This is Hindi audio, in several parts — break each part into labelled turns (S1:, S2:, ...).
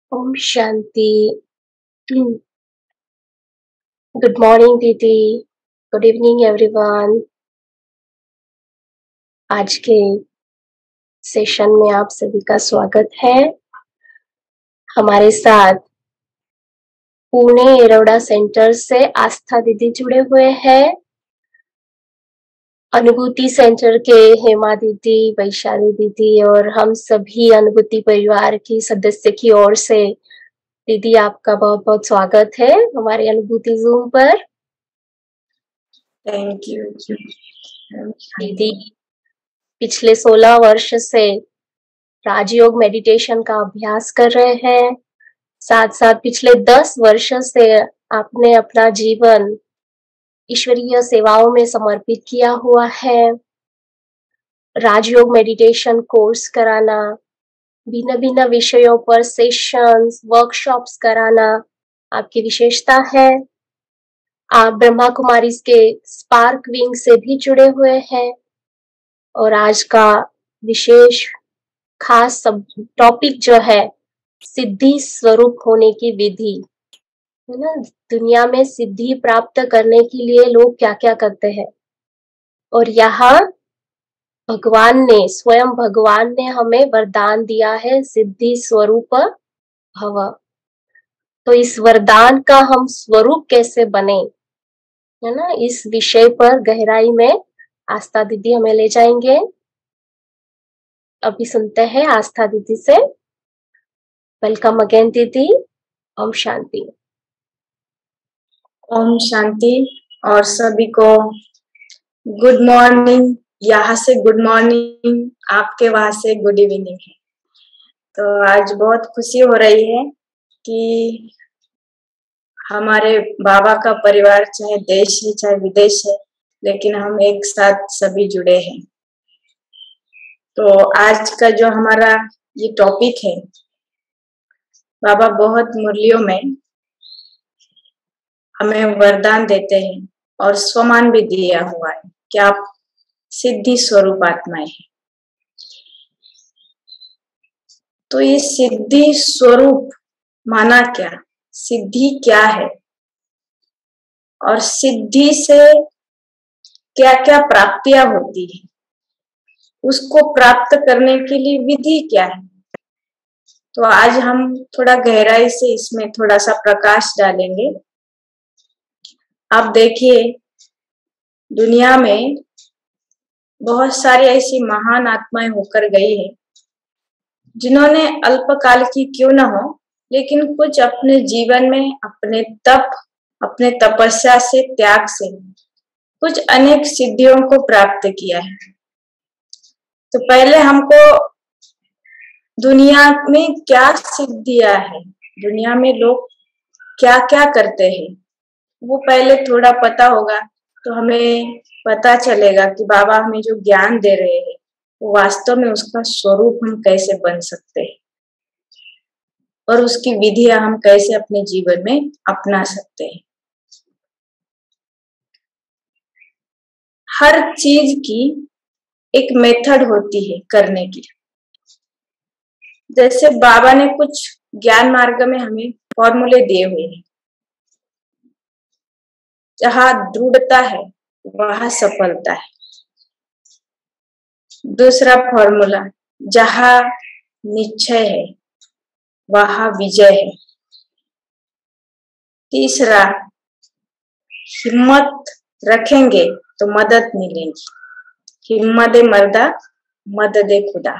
S1: ओम शांति। गुड मॉर्निंग दीदी। Good evening everyone. आज के सेशन में आप सभी का स्वागत है। हमारे साथ पुणे एरोडा सेंटर से आस्था दीदी जुड़े हुए हैं। अनुभूति सेंटर के हेमा दीदी, वैशाली दीदी और हम सभी अनुभूति परिवार की सदस्य की ओर से दीदी आपका बहुत बहुत स्वागत है हमारे अनुभूति जूम पर।
S2: थैंक यू
S1: दीदी पिछले 16 वर्ष से राजयोग मेडिटेशन का अभ्यास कर रहे हैं। साथ साथ पिछले 10 वर्ष से आपने अपना जीवन ईश्वरीय सेवाओं में समर्पित किया हुआ है। राजयोग मेडिटेशन कोर्स कराना, भिन्न भिन्न विषयों पर सेशंस, वर्कशॉप्स कराना आपकी विशेषता है। आप ब्रह्मा कुमारी के स्पार्क विंग से भी जुड़े हुए हैं और आज का विशेष खास सब टॉपिक जो है सिद्धि स्वरूप होने की विधि है ना। दुनिया में सिद्धि प्राप्त करने के लिए लोग क्या क्या करते हैं और यहाँ स्वयं भगवान ने हमें वरदान दिया है सिद्धि स्वरूप भव। तो इस वरदान का हम स्वरूप कैसे बने, है ना, इस विषय पर गहराई में आस्था दीदी हमें ले जाएंगे। अभी सुनते हैं आस्था दीदी से। वेलकम अगेन दीदी। ओम शांति।
S2: ओम शांति। और सभी को गुड मॉर्निंग। यहाँ से गुड मॉर्निंग, आपके वहां से गुड इवनिंग है। तो आज बहुत खुशी हो रही है कि हमारे बाबा का परिवार चाहे देश है चाहे विदेश है, लेकिन हम एक साथ सभी जुड़े हैं। तो आज का जो हमारा ये टॉपिक है, बाबा बहुत मुरलियों में हमें वरदान देते हैं और स्वमान भी दिया हुआ है कि आप सिद्धि स्वरूप आत्माएं हैं। तो ये सिद्धि स्वरूप माना क्या, सिद्धि क्या है और सिद्धि से क्या क्या प्राप्तियां होती है, उसको प्राप्त करने के लिए विधि क्या है। तो आज हम थोड़ा गहराई से इसमें थोड़ा सा प्रकाश डालेंगे। आप देखिए, दुनिया में बहुत सारी ऐसी महान आत्माएं होकर गई है जिन्होंने अल्पकाल की क्यों न हो, लेकिन कुछ अपने जीवन में अपने तप, अपने तपस्या से, त्याग से कुछ अनेक सिद्धियों को प्राप्त किया है। तो पहले हमको दुनिया में क्या सिद्धियां है, दुनिया में लोग क्या क्या करते हैं, वो पहले थोड़ा पता होगा तो हमें पता चलेगा कि बाबा हमें जो ज्ञान दे रहे हैं वो वास्तव में उसका स्वरूप हम कैसे बन सकते हैं और उसकी विधियां हम कैसे अपने जीवन में अपना सकते हैं। हर चीज की एक मेथड होती है करने की। जैसे बाबा ने कुछ ज्ञान मार्ग में हमें फॉर्मूले दिए हुए हैं। जहां दृढ़ता है वहां सफलता है। दूसरा फॉर्मूला, जहां निश्चय है वहां विजय है। तीसरा, हिम्मत रखेंगे तो मदद मिलेगी। हिम्मत मर्दा मदद खुदा।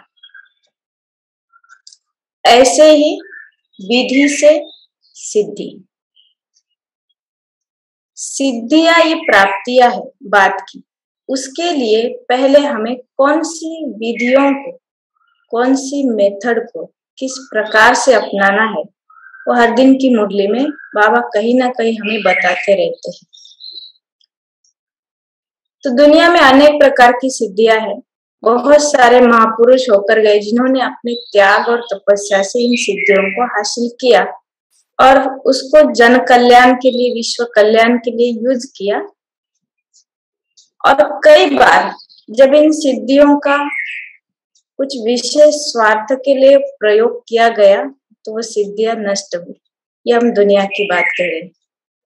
S2: ऐसे ही विधि से सिद्धि। सिद्धियां ये प्राप्तियां है बात की। उसके लिए पहले हमें कौन सी विधियों को, कौन सी मेथड को किस प्रकार से अपनाना है, वो हर दिन की मुरली में बाबा कहीं ना कहीं हमें बताते रहते हैं। तो दुनिया में अनेक प्रकार की सिद्धियां हैं। बहुत सारे महापुरुष होकर गए जिन्होंने अपने त्याग और तपस्या से इन सिद्धियों को हासिल किया और उसको जन कल्याण के लिए, विश्व कल्याण के लिए यूज किया। और कई बार जब इन सिद्धियों का कुछ विशेष स्वार्थ के लिए प्रयोग किया गया तो वो सिद्धियां नष्ट हुई। ये हम दुनिया की बात कर रहे हैं।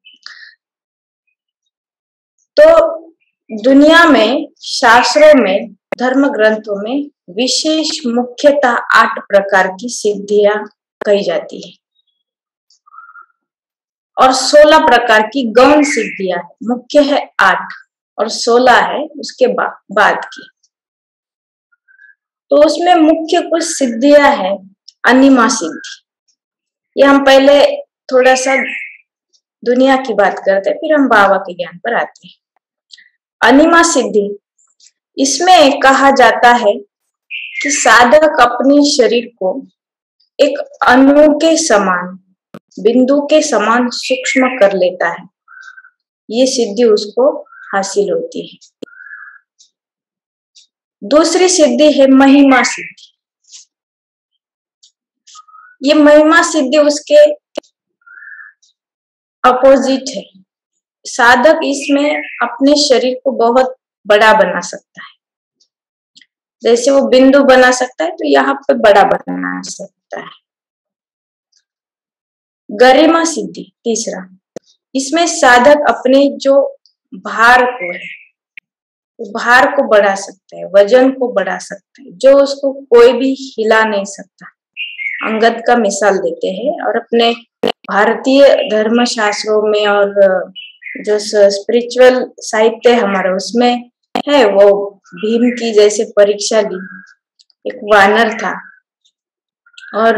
S2: तो दुनिया में, शास्त्रों में, धर्म ग्रंथों में विशेष मुख्यतः 8 प्रकार की सिद्धियां कही जाती है और 16 प्रकार की गौण सिद्धियां। मुख्य है 8 और 16 है उसके बाद की। तो उसमें मुख्य कुछ सिद्धियां है। अनिमा सिद्धि, ये हम पहले थोड़ा सा दुनिया की बात करते हैं, फिर हम बाबा के ज्ञान पर आते हैं। अनिमा सिद्धि, इसमें कहा जाता है कि साधक अपने शरीर को एक अणु के समान, बिंदु के समान सूक्ष्म कर लेता है। ये सिद्धि उसको हासिल होती है। दूसरी सिद्धि है महिमा सिद्धि। ये महिमा सिद्धि उसके अपोजिट है। साधक इसमें अपने शरीर को बहुत बड़ा बना सकता है। जैसे वो बिंदु बना सकता है, तो यहाँ पे बड़ा बना सकता है। गरिमा सिद्धि तीसरा, इसमें साधक अपने जो भार को है, भार को बढ़ा सकता है, वजन को बढ़ा सकता है, जो उसको कोई भी हिला नहीं सकता। अंगद का मिसाल देते हैं। और अपने भारतीय धर्म शास्त्रों में और जो स्पिरिचुअल साहित्य हमारा उसमें है, वो भीम की जैसे परीक्षा ली। एक वानर था और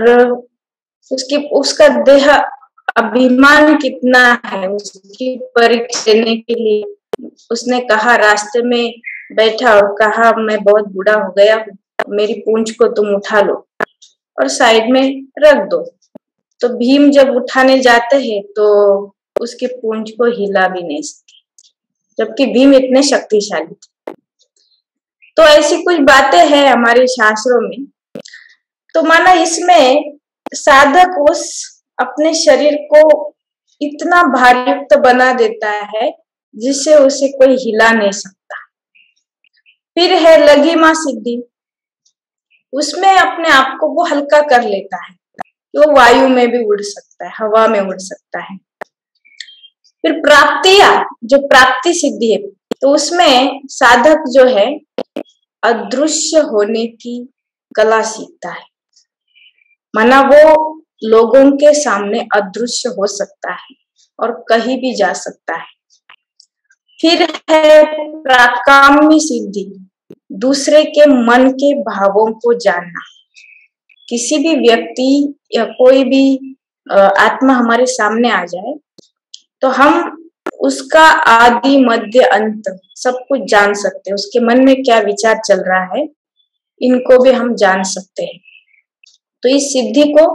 S2: उसका देह अभिमान कितना है, उसकी परीक्षा लेने के लिए उसने कहा, रास्ते में बैठा और कहा, मैं बहुत बूढ़ा हो गया हूँ, मेरी पूंछ को तुम उठा लो और साइड में रख दो। तो भीम जब उठाने जाते हैं तो उसकी पूंछ को हिला भी नहीं सकती, जबकि भीम इतने शक्तिशाली थे। तो ऐसी कुछ बातें हैं हमारे शास्त्रों में। तो माना इसमें साधक उस अपने शरीर को इतना भारयुक्त बना देता है जिससे उसे कोई हिला नहीं सकता। फिर है लघिमा सिद्धि, उसमें अपने आप को वो हल्का कर लेता है, वो वायु में भी उड़ सकता है, हवा में उड़ सकता है। फिर प्राप्तिया, जो प्राप्ति सिद्धि है, तो उसमें साधक जो है अदृश्य होने की कला सीखता है। माना वो लोगों के सामने अदृश्य हो सकता है और कहीं भी जा सकता है। फिर है प्राकाम्य सिद्धि, दूसरे के मन के भावों को जानना। किसी भी व्यक्ति या कोई भी आत्मा हमारे सामने आ जाए तो हम उसका आदि मध्य अंत सब कुछ जान सकते हैं। उसके मन में क्या विचार चल रहा है, इनको भी हम जान सकते हैं। तो इस सिद्धि को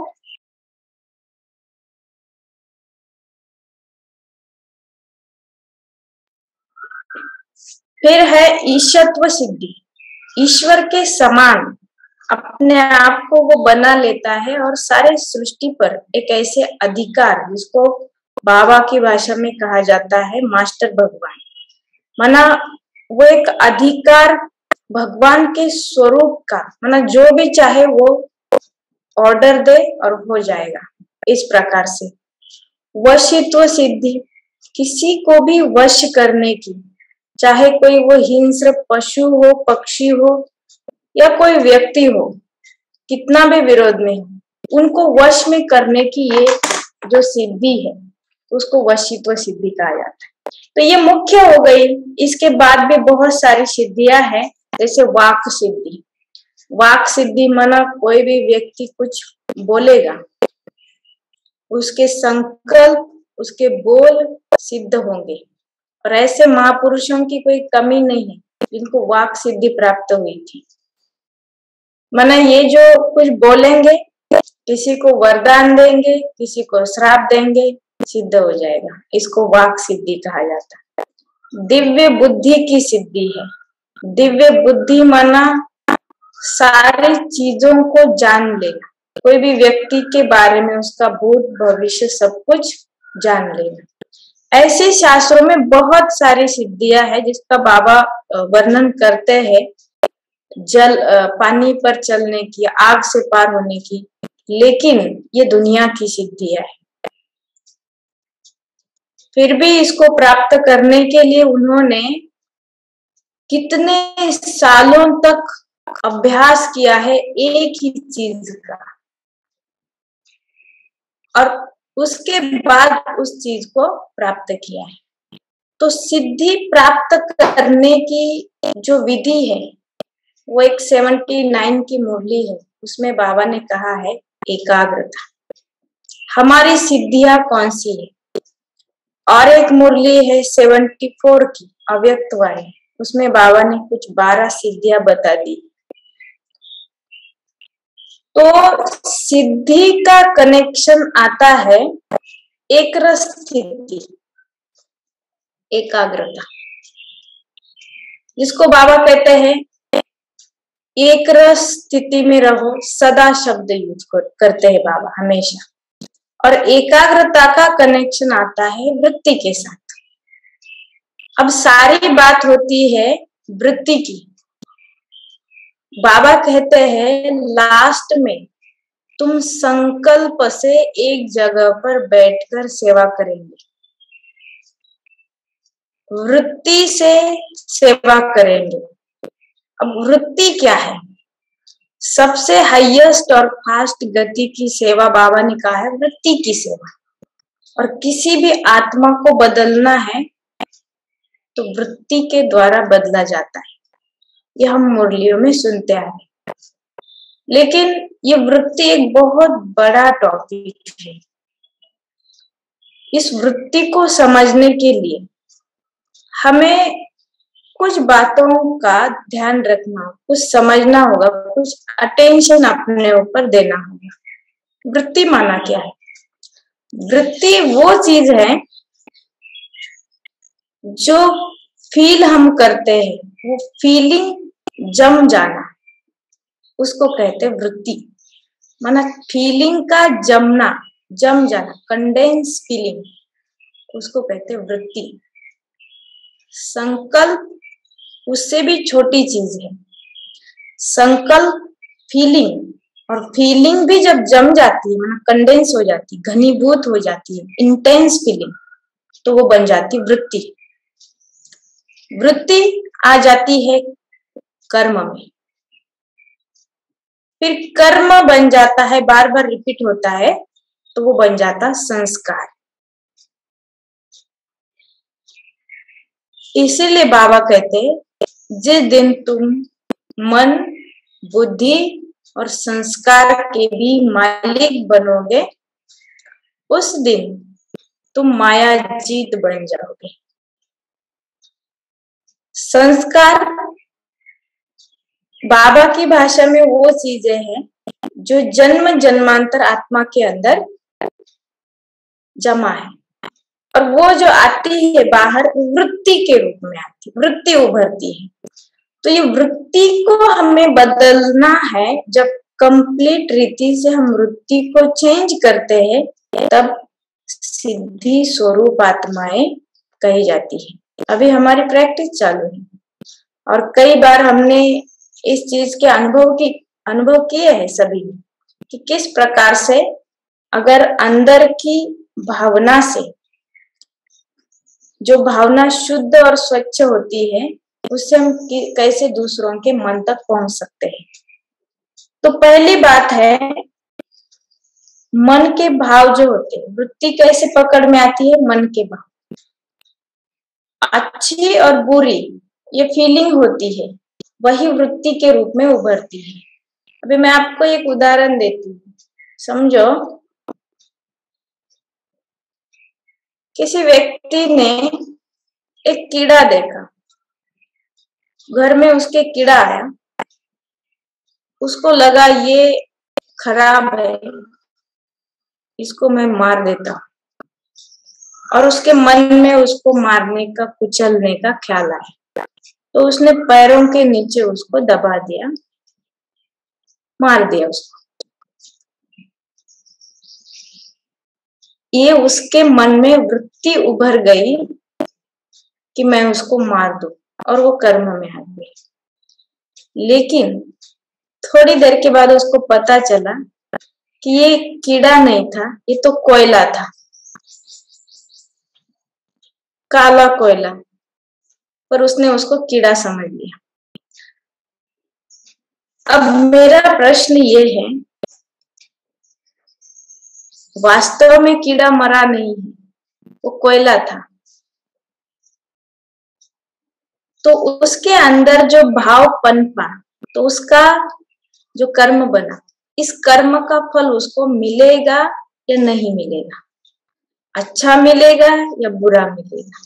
S2: फिर है ईशत्व सिद्धि, ईश्वर के समान अपने आप को वो बना लेता है और सारे सृष्टि पर एक ऐसे अधिकार, जिसको बाबा की भाषा में कहा जाता है मास्टर भगवान। माना वो एक अधिकार भगवान के स्वरूप का, माना जो भी चाहे वो ऑर्डर दे और हो जाएगा। इस प्रकार से वशित्व सिद्धि, किसी को भी वश करने की, चाहे कोई वो हिंस्र पशु हो, पक्षी हो या कोई व्यक्ति हो, कितना भी विरोध में हो, उनको वश में करने की ये जो सिद्धि है उसको वशित्व सिद्धि कहा जाता है। तो ये मुख्य हो गई। इसके बाद भी बहुत सारी सिद्धियां हैं, जैसे वाक सिद्धि। वाक सिद्धि माना कोई भी व्यक्ति कुछ बोलेगा, उसके संकल्प, उसके बोल सिद्ध होंगे। और ऐसे महापुरुषों की कोई कमी नहीं है जिनको वाक सिद्धि प्राप्त हुई थी। माना ये जो कुछ बोलेंगे, किसी को वरदान देंगे, किसी को श्राप देंगे, सिद्ध हो जाएगा। इसको वाक सिद्धि कहा जाता है। दिव्य बुद्धि की सिद्धि है। दिव्य बुद्धि माना सारी चीजों को जान लेना, कोई भी व्यक्ति के बारे में उसका भूत भविष्य सब कुछ जान लेना। ऐसे शास्त्रों में बहुत सारी सिद्धियां हैं जिसका बाबा वर्णन करते हैं। जल, पानी पर चलने की, आग से पार होने की, लेकिन ये दुनिया की सिद्धियां है। फिर भी इसको प्राप्त करने के लिए उन्होंने कितने सालों तक अभ्यास किया है एक ही चीज का, और उसके बाद उस चीज को प्राप्त किया है। तो सिद्धि प्राप्त करने की जो विधि है वो एक 79 की मुरली है, उसमें बाबा ने कहा है एकाग्रता। हमारी सिद्धियां कौन सी है? और एक मुरली है 74 की अव्यक्त वाली, उसमें बाबा ने कुछ 12 सिद्धियां बता दी। तो सिद्धि का कनेक्शन आता है एक रस स्थिति, एकाग्रता, जिसको बाबा कहते हैं एक रस स्थिति में रहो, सदा शब्द यूज करते हैं बाबा हमेशा। और एकाग्रता का कनेक्शन आता है वृत्ति के साथ। अब सारी बात होती है वृत्ति की। बाबा कहते हैं लास्ट में तुम संकल्प से एक जगह पर बैठकर सेवा करेंगे, वृत्ति से सेवा करेंगे। अब वृत्ति क्या है? सबसे हाईएस्ट और फास्ट गति की सेवा बाबा ने कहा है वृत्ति की सेवा। और किसी भी आत्मा को बदलना है तो वृत्ति के द्वारा बदला जाता है, ये हम मुरलियों में सुनते आए हैं। लेकिन ये वृत्ति एक बहुत बड़ा टॉपिक है। इस वृत्ति को समझने के लिए हमें कुछ बातों का ध्यान रखना, कुछ समझना होगा, कुछ अटेंशन अपने ऊपर देना होगा। वृत्ति माना क्या है? वृत्ति वो चीज है जो फील हम करते हैं, वो फीलिंग जम जाना, उसको कहते हैं वृत्ति। माना फीलिंग का जमना, जम जाना, कंडेंस फीलिंग, उसको कहते हैं वृत्ति। संकल्प उससे भी छोटी चीज है। संकल्प फीलिंग, और फीलिंग भी जब जम जाती है, माना कंडेंस हो जाती है, घनीभूत हो जाती है, इंटेंस फीलिंग, तो वो बन जाती वृत्ति। वृत्ति आ जाती है कर्म में, फिर कर्म बन जाता है, बार बार रिपीट होता है, तो वो बन जाता संस्कार। इसीलिए बाबा कहते जिस दिन तुम मन, बुद्धि और संस्कार के भी मालिक बनोगे, उस दिन तुम माया जीत बन जाओगे। संस्कार बाबा की भाषा में वो चीजें हैं जो जन्म जन्मांतर आत्मा के अंदर जमा है, और वो जो आती है बाहर वृत्ति के रूप में आती है, वृत्ति उभरती है। तो ये वृत्ति को हमें बदलना है। जब कंप्लीट रीति से हम वृत्ति को चेंज करते हैं, तब सिद्धि स्वरूप आत्माएं कही जाती है। अभी हमारी प्रैक्टिस चालू है, और कई बार हमने इस चीज के अनुभव किए हैं सभी, कि किस प्रकार से अगर अंदर की भावना से, जो भावना शुद्ध और स्वच्छ होती है, उससे हम कैसे दूसरों के मन तक पहुंच सकते हैं। तो पहली बात है मन के भाव जो होते हैं। वृत्ति कैसे पकड़ में आती है? मन के भाव, अच्छी और बुरी ये फीलिंग होती है, वही वृत्ति के रूप में उभरती है। अभी मैं आपको एक उदाहरण देती हूँ, समझो। किसी व्यक्ति ने एक कीड़ा देखा, घर में उसके कीड़ा आया, उसको लगा ये खराब है, इसको मैं मार देता हूँ, और उसके मन में उसको मारने का, कुचलने का ख्याल आया, तो उसने पैरों के नीचे उसको दबा दिया, मार दिया उसको। ये उसके मन में वृत्ति उभर गई कि मैं उसको मार दूं, और वो कर्म में आ गई। लेकिन थोड़ी देर के बाद उसको पता चला कि ये कीड़ा नहीं था, ये तो कोयला था, काला कोयला, पर उसने उसको कीड़ा समझ लिया। अब मेरा प्रश्न ये है, वास्तव में कीड़ा मरा नहीं है, वो कोयला था, तो उसके अंदर जो भाव पनपा, तो उसका जो कर्म बना, इस कर्म का फल उसको मिलेगा या नहीं मिलेगा, अच्छा मिलेगा या बुरा मिलेगा,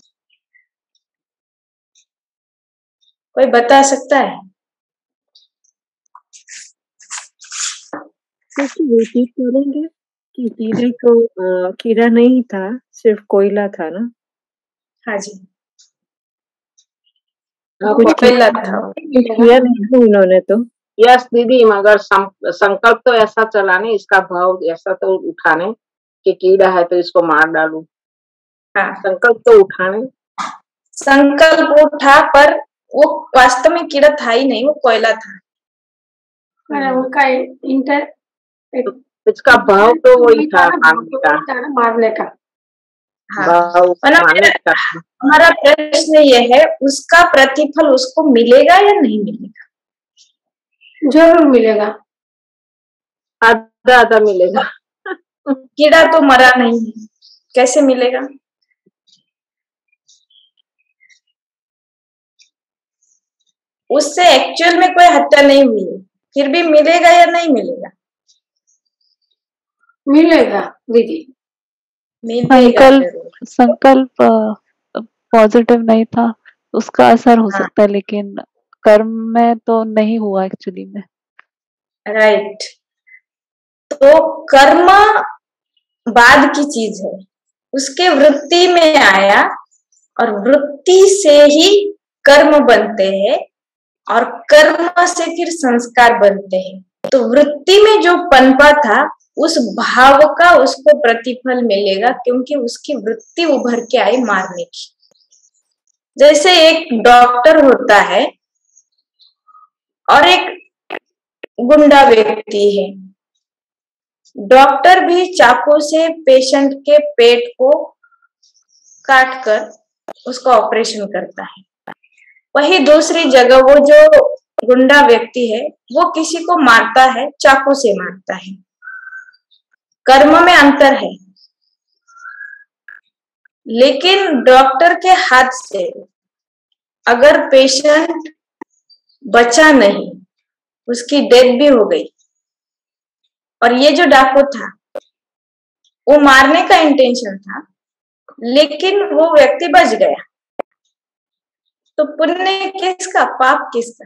S2: कोई बता सकता है?
S3: रिपीट करेंगे कि कीड़े को कीड़ा नहीं था, सिर्फ कोयला था ना?
S2: हाँ जी,
S3: कुछ
S2: कोयला था,
S3: किया नहीं था उन्होंने तो।
S4: यस दीदी, मगर संकल्प तो ऐसा चलाने, इसका भाव ऐसा तो उठाने कि कीड़ा है तो इसको मार डालूं।
S2: हाँ,
S4: संकल्प तो उठाने,
S2: संकल्प उठा, पर वो वास्तव में कीड़ा था ही नहीं, वो कोयला था।
S1: उनका
S4: इसका भाव तो वही था,
S1: मारने का।
S2: हाँ,
S4: भाव मारने का।
S2: हमारा प्रश्न ये है, उसका प्रतिफल उसको मिलेगा या नहीं मिलेगा?
S1: जरूर मिलेगा,
S4: आधा आधा मिलेगा।
S2: कीड़ा तो मरा नहीं है, कैसे मिलेगा? उससे एक्चुअल में कोई हत्या नहीं हुई है, फिर भी मिलेगा या नहीं मिलेगा?
S1: मिलेगा दीदी।
S5: संकल्प पॉजिटिव नहीं था, उसका असर हो सकता है, लेकिन कर्म में तो नहीं हुआ एक्चुअली में।
S2: राइट, तो कर्म बाद की चीज है, उसके वृत्ति में आया और वृत्ति से ही कर्म बनते हैं और कर्म से फिर संस्कार बनते हैं। तो वृत्ति में जो पनपा था, उस भाव का उसको प्रतिफल मिलेगा, क्योंकि उसकी वृत्ति उभर के आई मारने की। जैसे एक डॉक्टर होता है और एक गुंडा व्यक्ति है, डॉक्टर भी चाकू से पेशेंट के पेट को काट कर उसका ऑपरेशन करता है। वही दूसरी जगह वो जो गुंडा व्यक्ति है, वो किसी को मारता है, चाकू से मारता है। कर्म में अंतर है, लेकिन डॉक्टर के हाथ से अगर पेशेंट बचा नहीं, उसकी डेथ भी हो गई, और ये जो डाकू था वो मारने का इंटेंशन था, लेकिन वो व्यक्ति बच गया, तो पुण्य किसका, पाप किसका?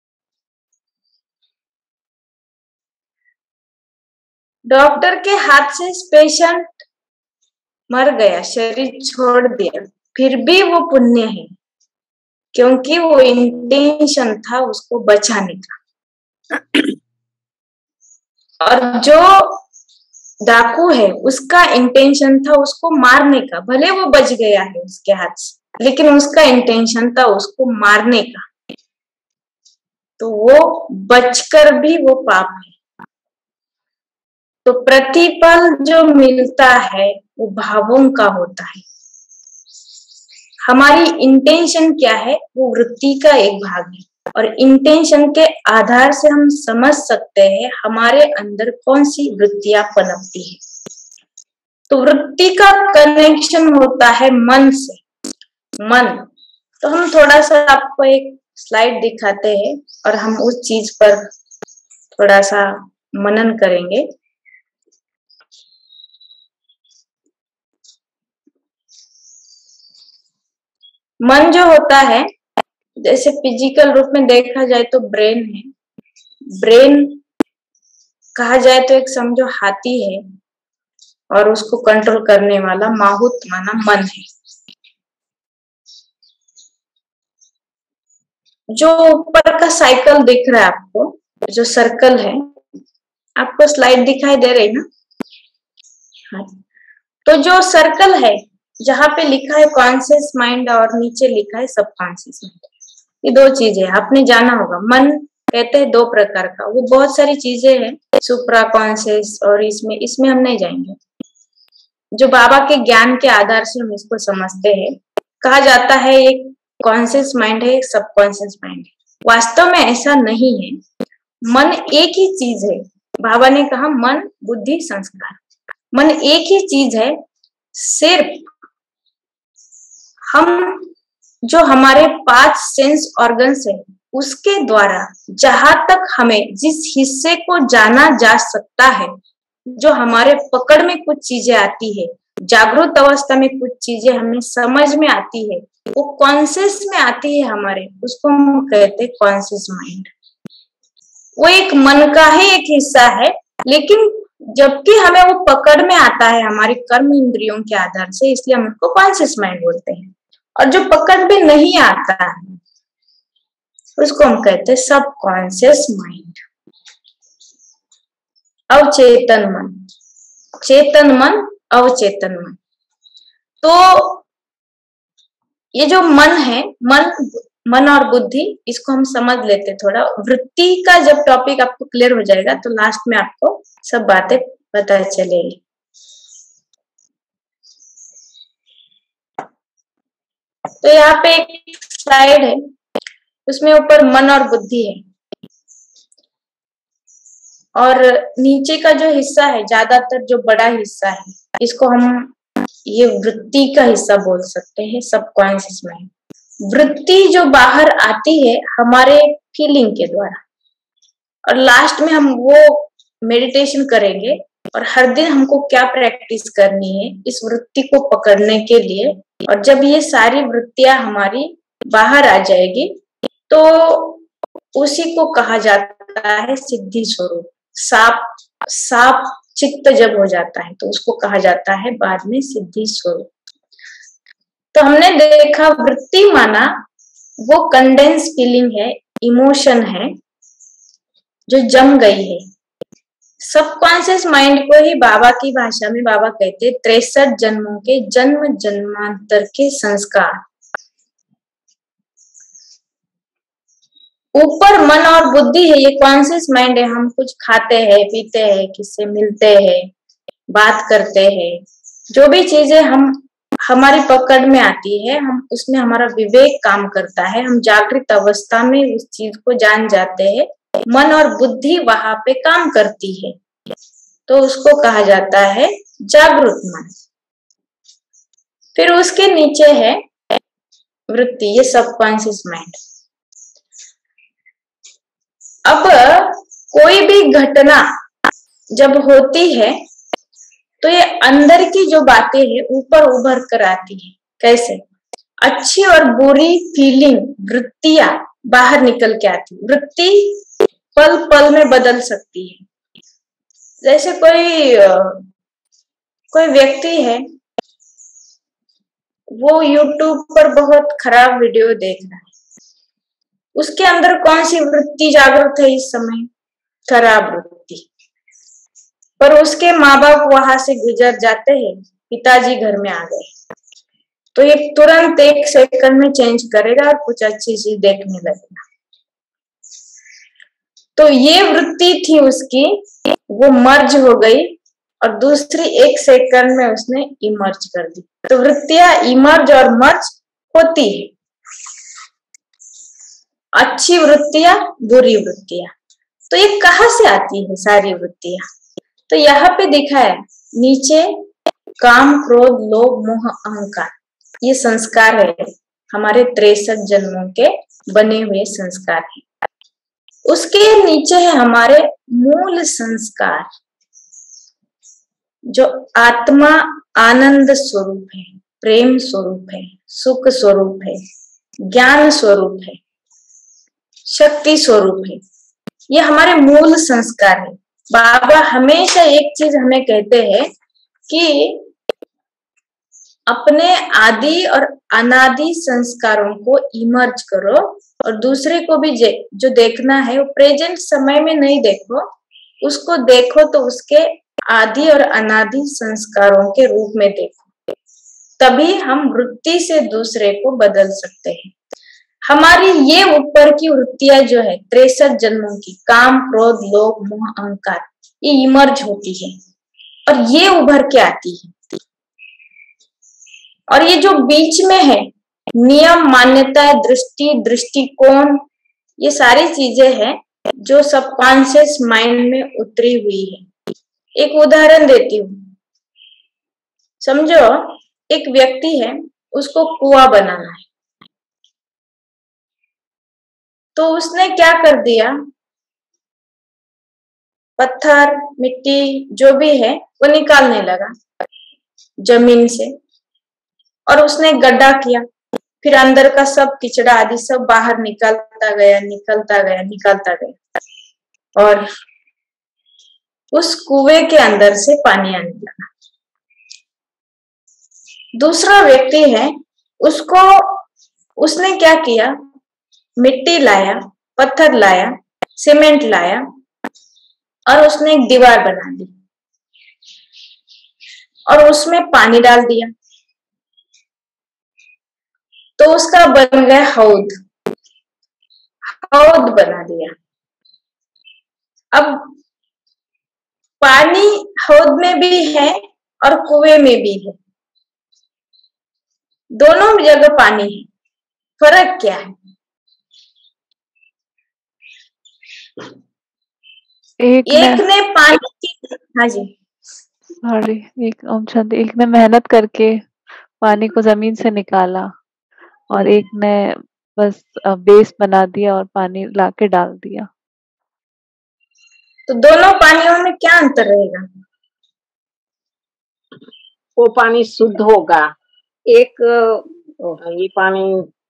S2: डॉक्टर के हाथ से पेशेंट मर गया, शरीर छोड़ दिया, फिर भी वो पुण्य है, क्योंकि वो इंटेंशन था उसको बचाने का। और जो डाकू है, उसका इंटेंशन था उसको मारने का, भले वो बच गया है उसके हाथ से, लेकिन उसका इंटेंशन था उसको मारने का, तो वो बचकर भी वो पाप है। तो प्रतिफल जो मिलता है वो भावों का होता है। हमारी इंटेंशन क्या है, वो वृत्ति का एक भाग है, और इंटेंशन के आधार से हम समझ सकते हैं हमारे अंदर कौन सी वृत्तियां पनपती है। तो वृत्ति का कनेक्शन होता है मन से, मन। तो हम थोड़ा सा आपको एक स्लाइड दिखाते हैं और हम उस चीज पर थोड़ा सा मनन करेंगे। मन जो होता है, जैसे फिजिकल रूप में देखा जाए तो ब्रेन है, ब्रेन कहा जाए तो एक समझो हाथी है, और उसको कंट्रोल करने वाला माहुत माना मन है। जो ऊपर का साइकिल दिख रहा है आपको, जो सर्कल है, आपको स्लाइड दिखाई दे रही ना? हाँ, तो जो सर्कल है जहाँ पे लिखा है कॉन्शियस माइंड और नीचे लिखा है सबकॉन्शियस माइंड, ये दो चीजें आपने जाना होगा। मन कहते हैं 2 प्रकार का। वो बहुत सारी चीजें हैं सुप्रा कॉन्शियस, और इसमें हम नहीं जाएंगे। जो बाबा के ज्ञान के आधार से हम इसको समझते हैं। कहा जाता है एक कॉन्शियस माइंड है, एक सबकॉन्शियस माइंड है। वास्तव में ऐसा नहीं है। मन एक ही चीज है। बाबा ने कहा मन बुद्धि संस्कार, मन एक ही चीज है। सिर्फ हम जो हमारे 5 सेंस ऑर्गन्स है उसके द्वारा जहां तक हमें जिस हिस्से को जाना जा सकता है, जो हमारे पकड़ में कुछ चीजें आती है, जागृत अवस्था में कुछ चीजें हमें समझ में आती है, वो कॉन्शियस में आती है हमारे, उसको हम कहते हैं कॉन्शियस माइंड। वो एक मन का ही एक हिस्सा है, लेकिन जबकि हमें वो पकड़ में आता है हमारे कर्म इंद्रियों के आधार से, इसलिए हम उसको कॉन्शियस माइंड बोलते हैं। और जो पकड़ में नहीं आता है उसको हम कहते हैं सब कॉन्शियस माइंड। अवचेतन मन, चेतन मन, अवचेतन मन। तो ये जो मन है, मन और बुद्धि, इसको हम समझ लेते थोड़ा। वृत्ति का जब टॉपिक आपको क्लियर हो जाएगा तो लास्ट में आपको सब बातें पता चलेगी। तो यहाँ पे एक स्लाइड है, उसमें ऊपर मन और बुद्धि है, और नीचे का जो हिस्सा है, ज्यादातर जो बड़ा हिस्सा है, इसको हम ये वृत्ति का हिस्सा बोल सकते हैं, सबकॉन्शियस माइंड। वृत्ति जो बाहर आती है हमारे फीलिंग के द्वारा, और लास्ट में हम वो मेडिटेशन करेंगे, और हर दिन हमको क्या प्रैक्टिस करनी है इस वृत्ति को पकड़ने के लिए। और जब ये सारी वृत्तियां हमारी बाहर आ जाएगी तो उसी को कहा जाता है सिद्धि स्वरूप। साफ चित्त जब हो जाता है तो उसको कहा जाता है बाद में सिद्धि स्वरूप। तो हमने देखा वृत्ति माना वो कंडेंस फीलिंग है, इमोशन है जो जम गई है। सबकॉन्शियस माइंड को ही बाबा की भाषा में बाबा कहते 63 जन्मों के जन्म जन्मांतर के संस्कार। ऊपर मन और बुद्धि है, ये कॉन्शियस माइंड है। हम कुछ खाते हैं, पीते हैं, किससे मिलते हैं, बात करते हैं, जो भी चीजें हमारी पकड़ में आती है, हम उसमें हमारा विवेक काम करता है, हम जागृत अवस्था में उस चीज को जान जाते हैं। मन और बुद्धि वहां पे काम करती है, तो उसको कहा जाता है जागृत मन। फिर उसके नीचे है वृत्ति, ये सबकॉन्शियस माइंड। अब कोई भी घटना जब होती है तो ये अंदर की जो बातें हैं ऊपर उभर कर आती है। कैसे? अच्छी और बुरी फीलिंग, वृत्तियां बाहर निकल के आती। वृत्ति पल पल में बदल सकती है। जैसे कोई व्यक्ति है, वो YouTube पर बहुत खराब वीडियो देख रहा है, उसके अंदर कौन सी वृत्ति जागृत है इस समय? खराब वृत्ति। पर उसके माँ बाप वहां से गुजर जाते हैं, पिताजी घर में आ गए, तो ये तुरंत 1 सेकंड में चेंज करेगा और कुछ अच्छी चीज देखने लगेगा। तो ये वृत्ति थी उसकी, वो मर्ज हो गई और दूसरी 1 सेकंड में उसने इमर्ज कर दी। तो वृत्तियां इमर्ज और मर्ज होती है। अच्छी वृत्तियां, बुरी वृत्तियां। तो ये कहाँ से आती है सारी वृत्तियां? तो यहाँ पे दिखा है नीचे, काम, क्रोध, लोभ, मोह, अहंकार, ये संस्कार है, हमारे 63 जन्मों के बने हुए संस्कार है। उसके नीचे है हमारे मूल संस्कार, जो आत्मा आनंद स्वरूप है, प्रेम स्वरूप है, सुख स्वरूप है, ज्ञान स्वरूप है, शक्ति स्वरूप है। ये हमारे मूल संस्कार है। बाबा हमेशा एक चीज हमें कहते हैं कि अपने आदि और अनादि संस्कारों को इमर्ज करो, और दूसरे को भी जो देखना है वो प्रेजेंट समय में नहीं देखो, उसको देखो तो उसके आदि और अनादि संस्कारों के रूप में देखो। तभी हम वृत्ति से दूसरे को बदल सकते हैं। हमारी ये ऊपर की वृत्तियां जो है 63 जन्मों की, काम, क्रोध, लोभ, मोह, अहंकार, ये इमर्ज होती है और ये उभर के आती है। और ये जो बीच में है, नियम, मान्यता, दृष्टि, दृष्टिकोण, ये सारी चीजें हैं जो सबकॉन्शियस माइंड में उतरी हुई है। एक उदाहरण देती हूँ। समझो एक व्यक्ति है, उसको कुआं बनाना है, तो उसने क्या कर दिया, पत्थर, मिट्टी जो भी है वो निकालने लगा जमीन से, और उसने गड्ढा किया, फिर अंदर का सब किचड़ा आदि सब बाहर निकलता गया, निकलता गया, निकलता गया, और उस कुएं के अंदर से पानी आने लगा। दूसरा व्यक्ति है, उसने क्या किया, मिट्टी लाया, पत्थर लाया, सीमेंट लाया और उसने एक दीवार बना दी और उसमें पानी डाल दिया, तो उसका बन गया हौद, हौद बना दिया। अब पानी हौद में भी है और कुएं में भी है, दोनों जगह पानी है, फर्क क्या है? एक ने पानी की, हाँ जी
S5: सॉरी, एक ने मेहनत करके पानी को जमीन से निकाला और एक ने बस बेस बना दिया और पानी लाके डाल दिया।
S2: तो दोनों पानियों में क्या अंतर रहेगा?
S4: वो पानी शुद्ध होगा,
S6: एक
S4: ये पानी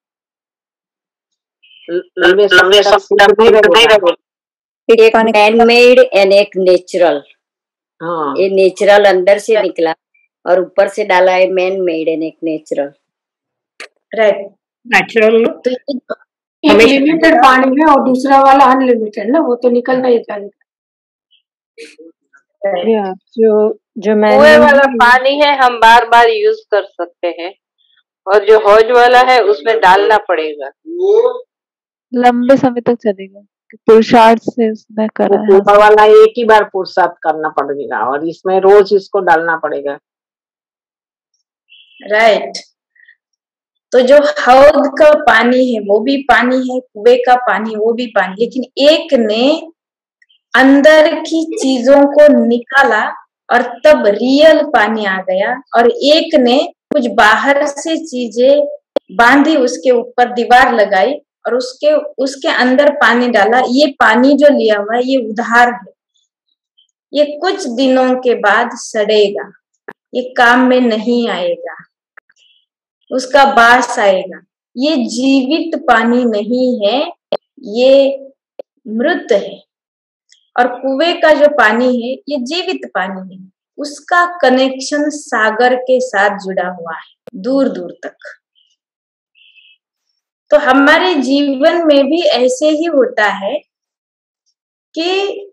S4: लंबे समय तक नहीं रहेगा।
S6: एक मैन मेड एंड एक नेचुरल।
S4: हाँ,
S6: ये नेचुरल अंदर से निकला और ऊपर से डाला है मैन मेड एंड एक नेचुरल।
S2: राइट,
S7: नेचुरल
S2: तो
S7: एक लिमिटेड पानी है और दूसरा वाला अनलिमिटेड ना, वो तो निकलना ही जाएगा।
S3: जो
S8: कुएं वाला पानी है हम बार बार यूज कर सकते हैं, और जो हौज वाला है उसमें डालना पड़ेगा,
S5: लंबे समय तक चलेगा, पुरुषार्थ से उसने करा है।
S4: ऊपर वाला एक ही बार पुरुषार्थ करना पड़ेगा और इसमें रोज इसको डालना पड़ेगा।
S2: राइट, तो जो हौद का पानी है वो भी पानी है, कुएं का पानी वो भी पानी, लेकिन एक ने अंदर की चीजों को निकाला और तब रियल पानी आ गया, और एक ने कुछ बाहर से चीजें बांधी, उसके ऊपर दीवार लगाई और उसके अंदर पानी डाला। ये पानी जो लिया हुआ है ये उधार है, ये कुछ दिनों के बाद सड़ेगा, ये काम में नहीं आएगा, उसका बास आएगा। ये जीवित पानी नहीं है, ये मृत है। और कुएं का जो पानी है ये जीवित पानी है, उसका कनेक्शन सागर के साथ जुड़ा हुआ है दूर दूर तक। तो हमारे जीवन में भी ऐसे ही होता है कि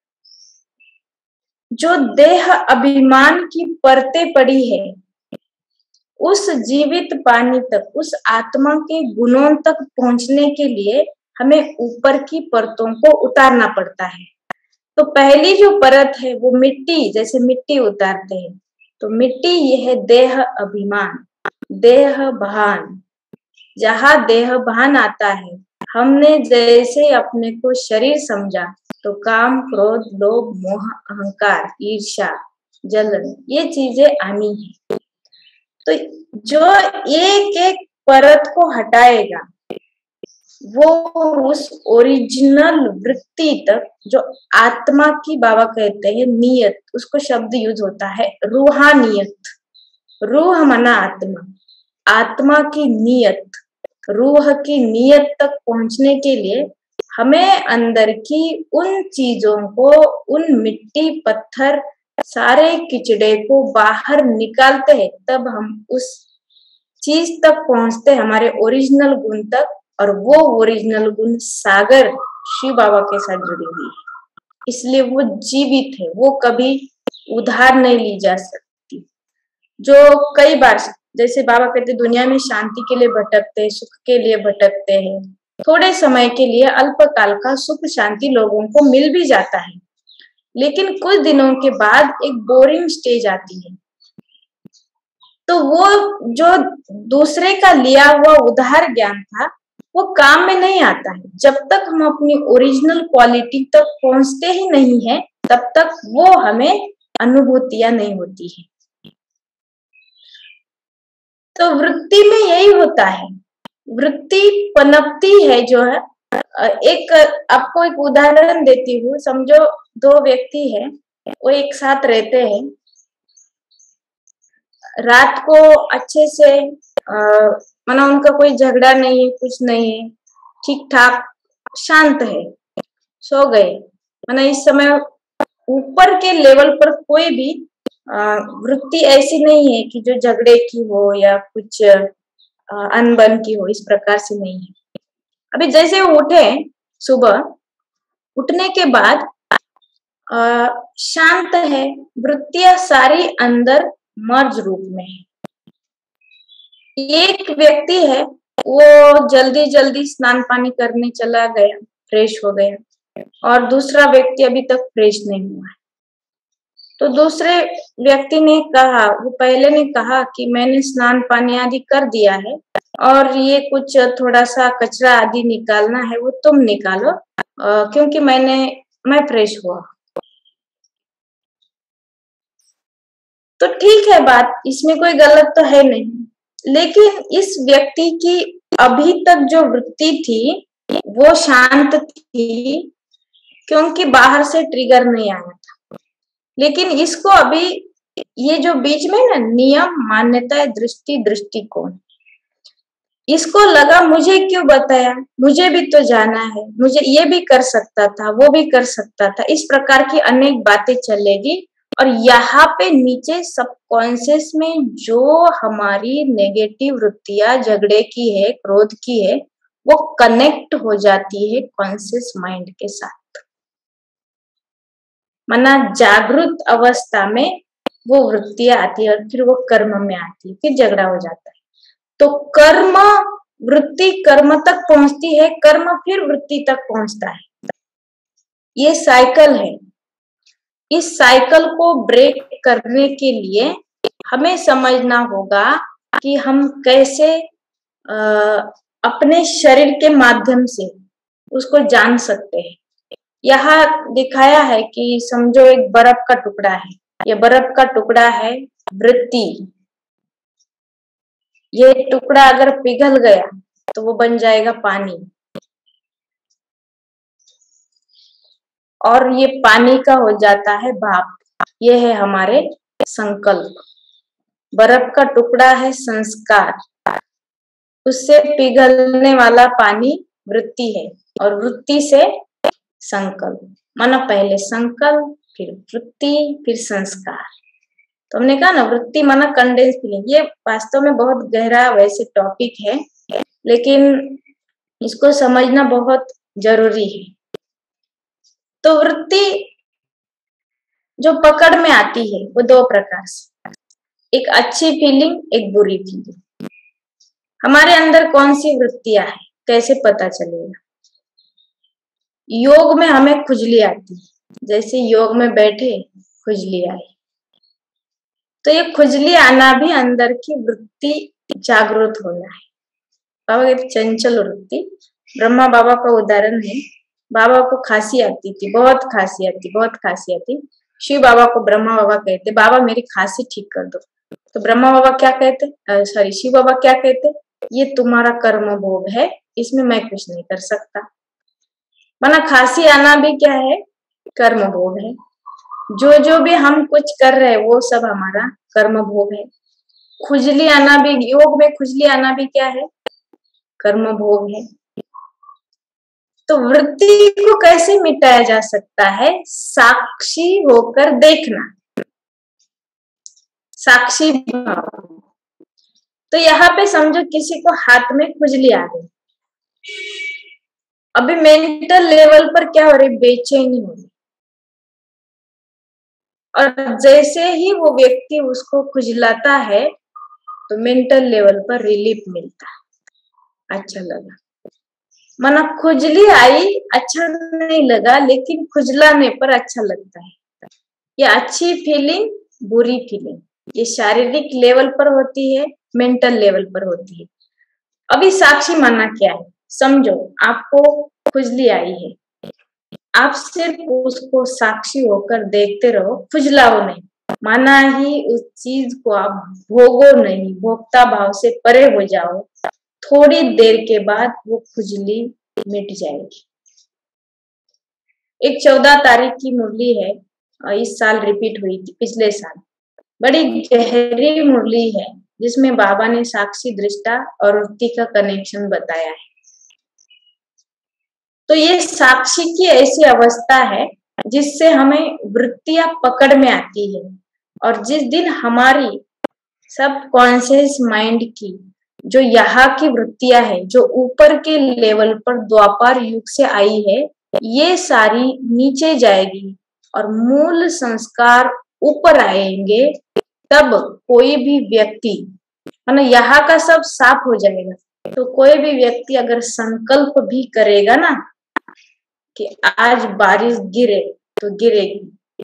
S2: जो देह अभिमान की परतें पड़ी है, उस जीवित पानी तक, उस आत्मा के गुणों तक पहुंचने के लिए हमें ऊपर की परतों को उतारना पड़ता है। तो पहली जो परत है वो मिट्टी, जैसे मिट्टी उतारते हैं, तो मिट्टी ये है देह अभिमान, देह भान। जहां देह भान आता है, हमने जैसे अपने को शरीर समझा तो काम, क्रोध, लोभ, मोह, अहंकार, ईर्ष्या, जलन, ये चीजें आनी है। तो जो एक एक परत को हटाएगा वो उस ओरिजिनल वृत्ति तक, जो आत्मा की बाबा कहते हैं नियत, उसको शब्द यूज होता है रूहानियत। रूह मना आत्मा, आत्मा की नियत, रूह की नियत तक पहुंचने के लिए हमें अंदर की उन चीजों को, उन मिट्टी, पत्थर, सारे किचड़े को बाहर निकालते हैं, तब हम उस चीज तक पहुंचते हैं, हमारे ओरिजिनल गुण तक। और वो ओरिजिनल गुण सागर शिव बाबा के साथ जुड़ी हुई है, इसलिए वो जीवित है, वो कभी उधार नहीं ली जा सकती। जो कई बार जैसे बाबा कहते दुनिया में शांति के लिए भटकते हैं, सुख के लिए भटकते हैं। थोड़े समय के लिए अल्पकाल का सुख शांति लोगों को मिल भी जाता है, लेकिन कुछ दिनों के बाद एक बोरिंग स्टेज आती है। तो वो जो दूसरे का लिया हुआ उधार ज्ञान था वो काम में नहीं आता है। जब तक हम अपनी ओरिजिनल क्वालिटी तक पहुंचते ही नहीं है, तब तक वो हमें अनुभूतियां नहीं होती है। तो वृत्ति में यही होता है, वृत्ति पनपती है जो है। एक आपको एक उदाहरण देती हूँ। समझो दो व्यक्ति है, वो एक साथ रहते हैं। रात को अच्छे से माना उनका कोई झगड़ा नहीं है, कुछ नहीं है, ठीक ठाक शांत है, सो गए। माना इस समय ऊपर के लेवल पर कोई भी वृत्ति ऐसी नहीं है कि जो झगड़े की हो या कुछ अनबन की हो, इस प्रकार से नहीं है। अभी जैसे वो उठे सुबह, उठने के बाद शांत है, वृत्तियां सारी अंदर मर्ज रूप में है। एक व्यक्ति है, वो जल्दी जल्दी स्नान पानी करने चला गया, फ्रेश हो गया, और दूसरा व्यक्ति अभी तक फ्रेश नहीं हुआ है। तो दूसरे व्यक्ति ने कहा, वो पहले ने कहा कि मैंने स्नान पानी आदि कर दिया है और ये कुछ थोड़ा सा कचरा आदि निकालना है, वो तुम निकालो, क्योंकि मैं फ्रेश हुआ। तो ठीक है बात, इसमें कोई गलत तो है नहीं, लेकिन इस व्यक्ति की अभी तक जो वृत्ति थी वो शांत थी, क्योंकि बाहर से ट्रिगर नहीं आया था। लेकिन इसको अभी ये जो बीच में ना नियम, मान्यता, दृष्टि, दृष्टिकोण, इसको लगा मुझे क्यों बताया, मुझे भी तो जाना है, मुझे ये भी कर सकता था, वो भी कर सकता था, इस प्रकार की अनेक बातें चलेगी। और यहाँ पे नीचे सबकॉन्शियस में जो हमारी नेगेटिव वृत्तियां झगड़े की है, क्रोध की है, वो कनेक्ट हो जाती है कॉन्शियस माइंड के साथ। माना जागृत अवस्था में वो वृत्तियां आती है और फिर वो कर्म में आती है, फिर झगड़ा हो जाता है। तो कर्म, वृत्ति कर्म तक पहुंचती है, कर्म फिर वृत्ति तक पहुंचता है। ये साइकिल है। इस साइकिल को ब्रेक करने के लिए हमें समझना होगा कि हम कैसे अपने शरीर के माध्यम से उसको जान सकते हैं। यहाँ दिखाया है कि समझो एक बर्फ का टुकड़ा है, ये बर्फ का टुकड़ा है वृत्ति। ये टुकड़ा अगर पिघल गया तो वो बन जाएगा पानी, और ये पानी का हो जाता है भाप। ये है हमारे संकल्प। बर्फ का टुकड़ा है संस्कार, उससे पिघलने वाला पानी वृत्ति है, और वृत्ति से संकल्प। माना पहले संकल्प, फिर वृत्ति, फिर संस्कार। तो हमने कहा ना वृत्ति माना कंडेंस फीलिंग। ये वास्तव में बहुत गहरा वैसे टॉपिक है, लेकिन इसको समझना बहुत जरूरी है। तो वृत्ति जो पकड़ में आती है वो दो प्रकार से, एक अच्छी फीलिंग, एक बुरी फीलिंग। हमारे अंदर कौन सी वृत्तियां है, कैसे पता चलेगा? योग में हमें खुजली आती है, जैसे योग में बैठे खुजली आई, तो ये खुजली आना भी अंदर की वृत्ति जागृत होना है। बाबा कहते चंचल वृत्ति। ब्रह्मा बाबा का उदाहरण है, बाबा को खांसी आती थी, बहुत खांसी आती, बहुत खांसी आती। शिव बाबा को ब्रह्मा बाबा कहते, बाबा मेरी खांसी ठीक कर दो। तो ब्रह्मा बाबा क्या कहते, सॉरी शिव बाबा क्या कहते, ये तुम्हारा कर्म भोग है, इसमें मैं कुछ नहीं कर सकता। माना खांसी आना भी क्या है, कर्म भोग है। जो भी हम कुछ कर रहे हैं वो सब हमारा कर्म भोग है। खुजली आना भी, योग में खुजली आना भी क्या है, कर्म भोग है। तो वृत्ति को कैसे मिटाया जा सकता है? साक्षी होकर देखना, साक्षी भाव। तो यहाँ पे समझो किसी को हाथ में खुजली आ गई, अभी मेंटल लेवल पर क्या हो रही, बेचैनी हो रही, और जैसे ही वो व्यक्ति उसको खुजलाता है तो मेंटल लेवल पर रिलीफ मिलता है, अच्छा लगा। माना खुजली आई, अच्छा नहीं लगा, लेकिन खुजलाने पर अच्छा लगता है। ये अच्छी फीलिंग, बुरी फीलिंग, ये शारीरिक लेवल पर होती है, मेंटल लेवल पर होती है। अभी साक्षी माना क्या है, समझो आपको खुजली आई है, आप सिर्फ उसको साक्षी होकर देखते रहो, खुजलाओ नहीं, माना ही उस चीज को आप भोगो नहीं, भोक्ता भाव से परे हो जाओ, थोड़ी देर के बाद वो खुजली मिट जाएगी। एक 14 तारीख की मुरली है, इस साल रिपीट हुई थी, पिछले साल। बड़ी गहरी मुरली है, जिसमें बाबा ने साक्षी, दृष्टा और वृत्ति का कनेक्शन बताया है। तो ये साक्षी की ऐसी अवस्था है जिससे हमें वृत्तियां पकड़ में आती है, और जिस दिन हमारी सब कॉन्शियस माइंड की जो यहाँ की वृत्तियां है, जो ऊपर के लेवल पर द्वापर युग से आई है, ये सारी नीचे जाएगी और मूल संस्कार ऊपर आएंगे। तब कोई भी व्यक्ति, माना यहाँ का सब साफ हो जाएगा, तो कोई भी व्यक्ति अगर संकल्प भी करेगा ना कि आज बारिश गिरे, तो गिरेगी।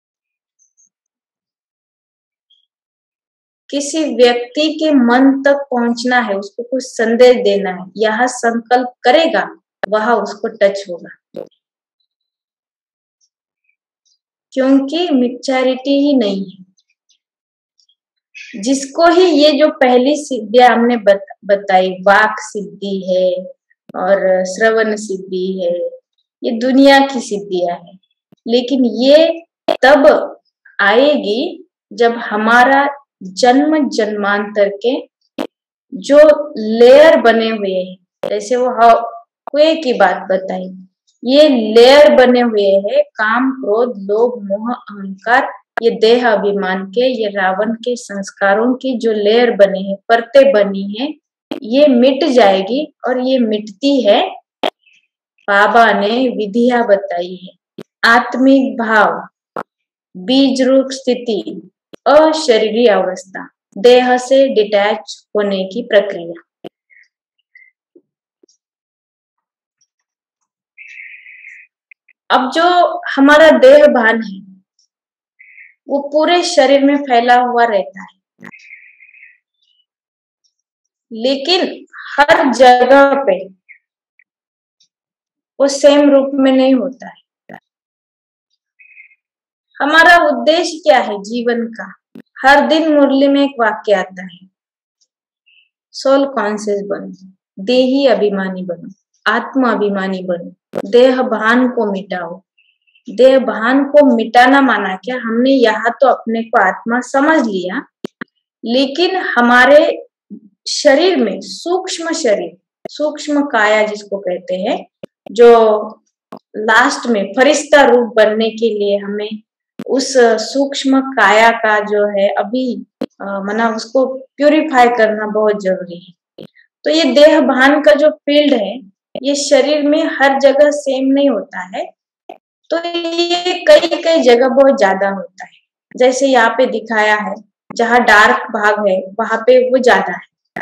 S2: किसी व्यक्ति के मन तक पहुंचना है, उसको कुछ संदेश देना है, यह संकल्प करेगा, वह उसको टच होगा, क्योंकि मिक्चरिटी ही नहीं है। जिसको ही ये जो पहली सिद्धियां हमने बताई, वाक सिद्धि है और श्रवण सिद्धि है, ये दुनिया की सिद्धियां है, लेकिन ये तब आएगी जब हमारा जन्म जन्मांतर के जो लेयर बने हुए हैं, जैसे वो कुएं की बात बताई, ये लेयर बने हुए हैं, काम, क्रोध, लोभ, मोह, अहंकार, ये देह अभिमान के, ये रावण के संस्कारों की जो लेयर बने हैं, परतें बनी है, ये मिट जाएगी। और ये मिटती है, बाबा ने विधियां बताई है, आत्मिक भाव, बीज रूप स्थिति, अशरीरी अवस्था, देह से डिटैच होने की प्रक्रिया। अब जो हमारा देह भान है, वो पूरे शरीर में फैला हुआ रहता है, लेकिन हर जगह पे वो सेम रूप में नहीं होता है। हमारा उद्देश्य क्या है जीवन का? हर दिन मुरली में एक वाक्य आता है, सोल कॉन्शियस बनो, देही अभिमानी बनो, आत्म अभिमानी बनो, देह भान को मिटाओ। देह भान को मिटाना माना क्या? हमने यहाँ तो अपने को आत्मा समझ लिया, लेकिन हमारे शरीर में सूक्ष्म शरीर, सूक्ष्म काया जिसको कहते हैं, जो लास्ट में फरिश्ता रूप बनने के लिए हमें उस सूक्ष्म काया का जो है अभी मना उसको प्यूरिफाई करना बहुत जरूरी है। तो ये देह भान का जो फील्ड है, ये शरीर में हर जगह सेम नहीं होता है, तो ये कई कई जगह बहुत ज्यादा होता है। जैसे यहाँ पे दिखाया है, जहाँ डार्क भाग है वहां पे वो ज्यादा है,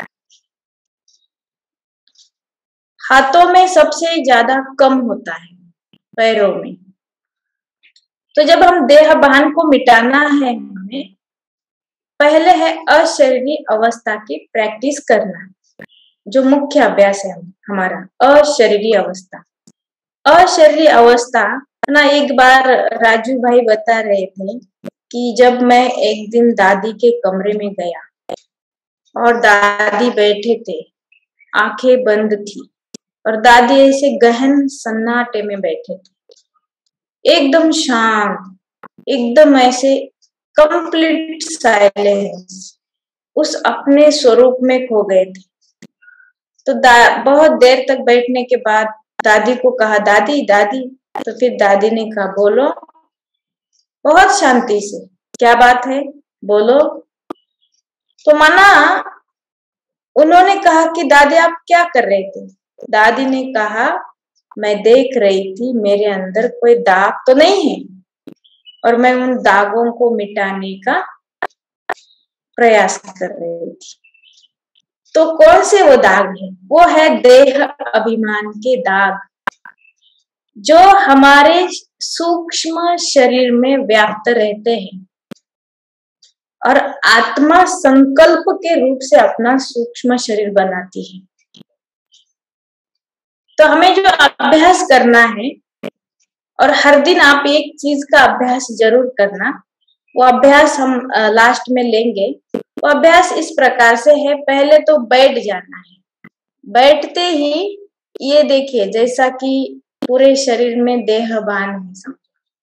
S2: हाथों में सबसे ज्यादा कम होता है, पैरों में। तो जब हम देह भान को मिटाना है, हमें पहले है अशरीरी अवस्था की प्रैक्टिस करना, जो मुख्य अभ्यास है हमारा, अशरीरी अवस्था। अशरीरी अवस्था ना, एक बार राजू भाई बता रहे थे कि जब मैं एक दिन दादी के कमरे में गया और दादी बैठे थे, आंखें बंद थी और दादी ऐसे गहन सन्नाटे में बैठे थे, एकदम शांत, एकदम ऐसे कंप्लीट साइलेंस, उस अपने स्वरूप में खो गए थे। तो बहुत देर तक बैठने के बाद दादी को कहा, दादी दादी, तो फिर दादी ने कहा, बोलो, बहुत शांति से, क्या बात है, बोलो। तो माना उन्होंने कहा कि दादी आप क्या कर रहे थे? दादी ने कहा, मैं देख रही थी मेरे अंदर कोई दाग तो नहीं है, और मैं उन दागों को मिटाने का प्रयास कर रही थी। तो कौन से वो दाग है? वो है देह अभिमान के दाग, जो हमारे सूक्ष्म शरीर में व्याप्त रहते हैं और आत्मा संकल्प के रूप से अपना सूक्ष्म शरीर बनाती है। तो हमें जो अभ्यास करना है, और हर दिन आप एक चीज का अभ्यास जरूर करना, वो अभ्यास हम लास्ट में लेंगे। वो अभ्यास इस प्रकार से है, पहले तो बैठ जाना है। बैठते ही ये देखिए जैसा कि पूरे शरीर में देह भान है, समझो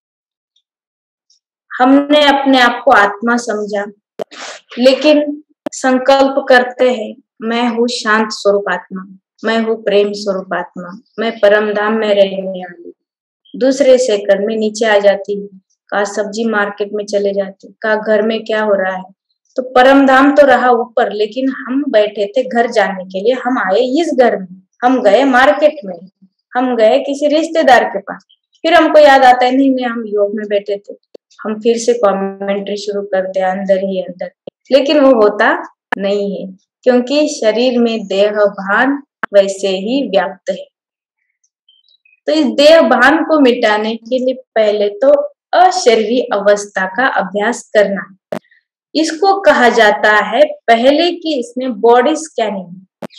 S2: हमने अपने आप को आत्मा समझा, लेकिन संकल्प करते हैं मैं हूँ शांत स्वरूप आत्मा, मैं हूँ प्रेम स्वरूप आत्मा, मैं परम धाम में रहने वाली। दूसरे सेकंड में नीचे आ जाती हूँ, का सब्जी मार्केट में चले जाते, का घर में क्या हो रहा है। तो परम धाम तो रहा ऊपर, लेकिन हम बैठे थे घर जाने के लिए, हम आए इस घर में, हम गए मार्केट में, हम गए किसी रिश्तेदार के पास, फिर हमको याद आता है नहीं हम योग में बैठे थे, हम फिर से कमेंट्री शुरू करते हैं अंदर ही अंदर, लेकिन वो होता नहीं है, क्योंकि शरीर में देह भान वैसे ही व्याप्त है। तो इस देह भान को मिटाने के लिए पहले तो अशरीरी अवस्था का अभ्यास करना, इसको कहा जाता है पहले की इसमें बॉडी स्कैनिंग।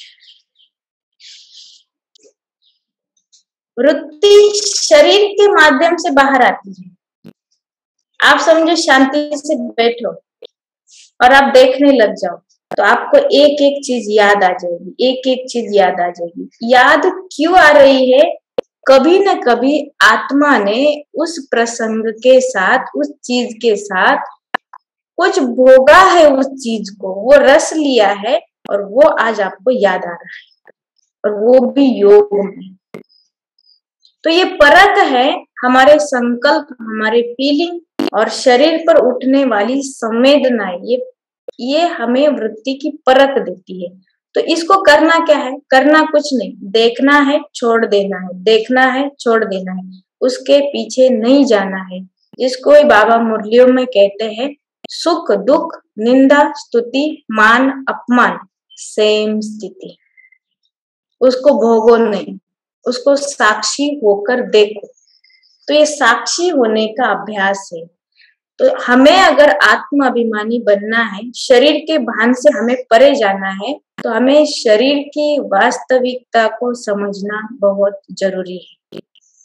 S2: वृत्ति शरीर के माध्यम से बाहर आती है। आप समझो शांति से बैठो और आप देखने लग जाओ, तो आपको एक एक चीज याद आ जाएगी, एक एक चीज याद आ जाएगी। याद क्यों आ रही है? कभी न कभी आत्मा ने उस प्रसंग के साथ, उस चीज के साथ कुछ भोगा है, उस चीज को वो रस लिया है और वो आज आपको याद आ रहा है, और वो भी योग में। तो ये परख है हमारे संकल्प, हमारे फीलिंग और शरीर पर उठने वाली संवेदनाएं, ये हमें वृत्ति की परख देती है। तो इसको करना क्या है? करना कुछ नहीं, देखना है छोड़ देना है, देखना है छोड़ देना है, उसके पीछे नहीं जाना है। जिसको बाबा मुरलियों में कहते हैं सुख दुख निंदा स्तुति मान अपमान सेम स्थिति, उसको भोगो नहीं, उसको साक्षी होकर देखो। तो ये साक्षी होने का अभ्यास है। तो हमें अगर आत्म अभिमानी बनना है, शरीर के भान से हमें परे जाना है, तो हमें शरीर की वास्तविकता को समझना बहुत जरूरी है।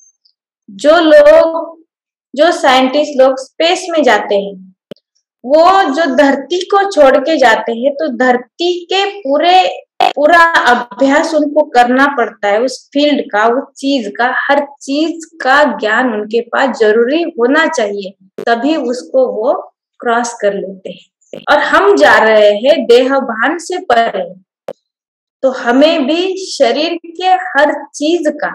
S2: जो साइंटिस्ट लोग स्पेस में जाते हैं, वो जो धरती को छोड़ के जाते हैं, तो धरती के पूरा अभ्यास उनको करना पड़ता है, उस फील्ड का, उस चीज का, हर चीज का ज्ञान उनके पास जरूरी होना चाहिए, तभी उसको वो क्रॉस कर लेते हैं। और हम जा रहे हैं देह भान से परे, तो हमें भी शरीर के हर चीज का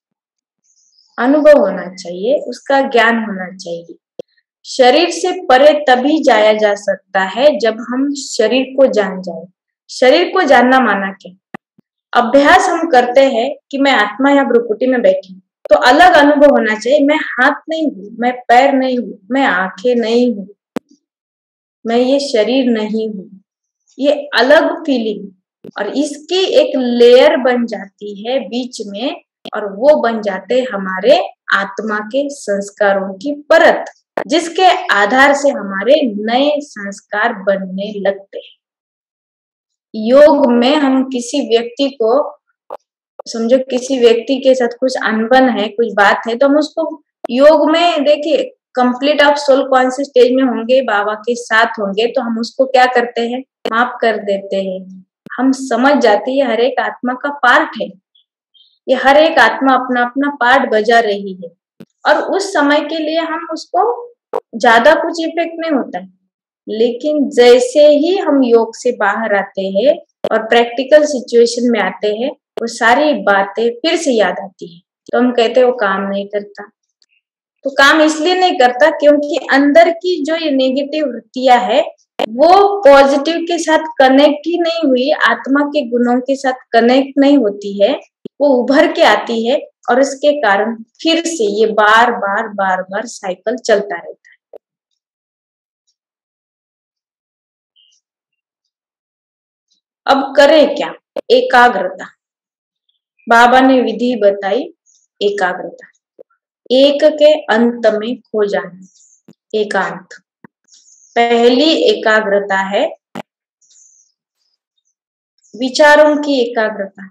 S2: अनुभव होना चाहिए, उसका ज्ञान होना चाहिए। शरीर से परे तभी जाया जा सकता है जब हम शरीर को जान जाए। शरीर को जानना माना क्या? अभ्यास हम करते हैं कि मैं आत्मा या भ्रुकुटी में बैठी, तो अलग अनुभव होना चाहिए। मैं हाथ नहीं हूँ, मैं पैर नहीं हूँ, मैं आंखें नहीं हूँ, मैं ये शरीर नहीं हूँ, ये अलग फीलिंग। और इसकी एक लेयर बन जाती है बीच में, और वो बन जाते हमारे आत्मा के संस्कारों की परत, जिसके आधार से हमारे नए संस्कार बनने लगते हैं। योग में हम किसी व्यक्ति को, समझो किसी व्यक्ति के साथ कुछ अनबन है, कुछ बात है, तो हम उसको योग में देखिए कंप्लीट ऑफ सोल कौन से स्टेज में होंगे, बाबा के साथ होंगे, तो हम उसको क्या करते हैं? माफ कर देते हैं। हम समझ जाते हैं हर एक आत्मा का पार्ट है, ये हर एक आत्मा अपना अपना पार्ट बजा रही है, और उस समय के लिए हम उसको ज्यादा कुछ इफेक्ट नहीं होता है। लेकिन जैसे ही हम योग से बाहर आते हैं और प्रैक्टिकल सिचुएशन में आते हैं, वो सारी बातें फिर से याद आती है, तो हम कहते हैं वो काम नहीं करता। तो काम इसलिए नहीं करता क्योंकि अंदर की जो ये नेगेटिव वृत्तियां है, वो पॉजिटिव के साथ कनेक्ट ही नहीं हुई, आत्मा के गुणों के साथ कनेक्ट नहीं होती है, वो उभर के आती है, और इसके कारण फिर से ये बार बार साइकिल चलता रहता है। अब करें क्या? एकाग्रता। बाबा ने विधि बताई, एकाग्रता। एक के अंत में खो जाना, एकांत। पहली एकाग्रता है विचारों की एकाग्रता।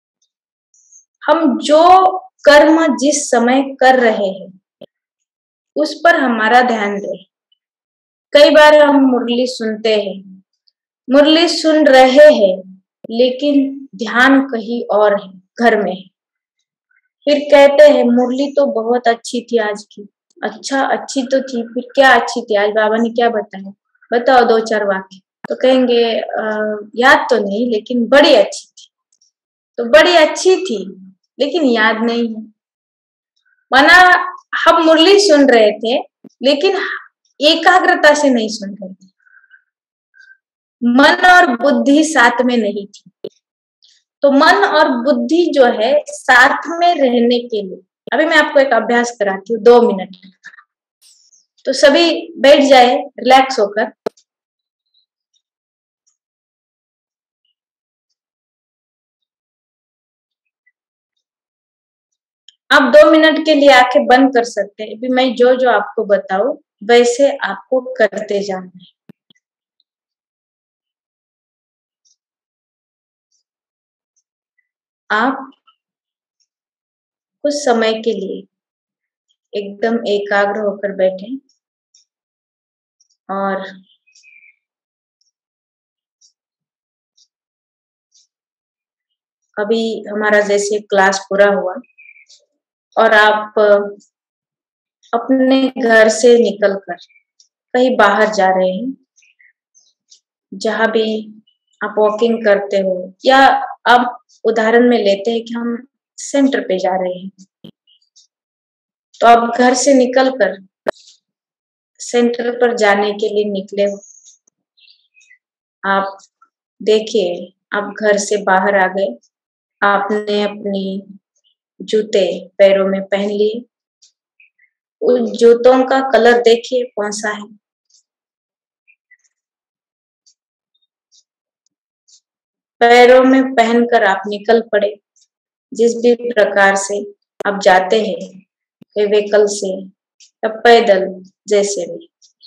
S2: हम जो कर्म जिस समय कर रहे हैं उस पर हमारा ध्यान रहे। कई बार हम मुरली सुनते हैं, मुरली सुन रहे हैं लेकिन ध्यान कहीं और है, घर में है। फिर कहते हैं मुरली तो बहुत अच्छी थी आज की। अच्छा, अच्छी तो थी, फिर क्या अच्छी थी? आज बाबा ने क्या बताया? बताओ 2-4 वाक्य। तो कहेंगे याद तो नहीं, लेकिन बड़ी अच्छी थी। तो बड़ी अच्छी थी लेकिन याद नहीं है। माना हम मुरली सुन रहे थे लेकिन एकाग्रता से नहीं सुन रहे थे, मन और बुद्धि साथ में नहीं थी। तो मन और बुद्धि जो है साथ में रहने के लिए अभी मैं आपको एक अभ्यास कराती हूँ 2 मिनट। तो सभी बैठ जाए रिलैक्स होकर। आप 2 मिनट के लिए आंखें बंद कर सकते हैं। अभी मैं जो जो आपको बताऊं वैसे आपको करते जाना है। आप कुछ समय के लिए एकदम एकाग्र होकर बैठे और अभी हमारा जैसे क्लास पूरा हुआ और आप अपने घर से निकलकर कहीं बाहर जा रहे हैं, जहां भी आप वॉकिंग करते हो, या आप उदाहरण में लेते हैं कि हम सेंटर पे जा रहे हैं, तो आप घर से निकलकर सेंटर पर जाने के लिए निकले हो। आप देखिए, आप घर से बाहर आ गए, आपने अपनी जूते पैरों में पहन लिए। उन जूतों का कलर देखिए कौन सा है। पैरों में पहनकर आप निकल पड़े। जिस भी प्रकार से आप जाते हैं, व्हीकल से या पैदल, जैसे भी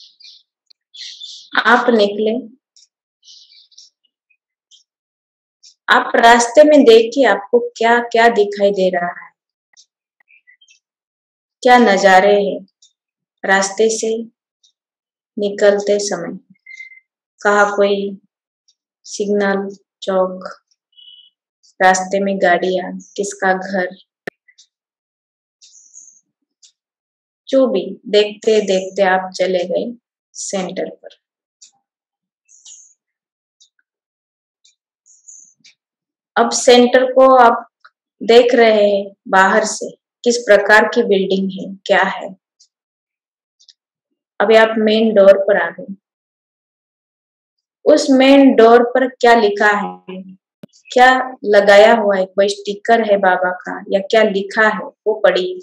S2: आप निकले। आप रास्ते में देखिए आपको क्या क्या दिखाई दे रहा है, क्या नजारे हैं रास्ते से निकलते समय। कहा कोई सिग्नल, चौक, रास्ते में गाड़ियां, किसका घर, जो भी देखते देखते आप चले गए सेंटर पर। अब सेंटर को आप देख रहे हैं बाहर से, किस प्रकार की बिल्डिंग है, क्या है। अभी आप मेन डोर पर आ गए। उस मेन डोर पर क्या लिखा है, क्या लगाया हुआ है, कोई स्टिकर है बाबा का या क्या लिखा है, वो पढ़िए।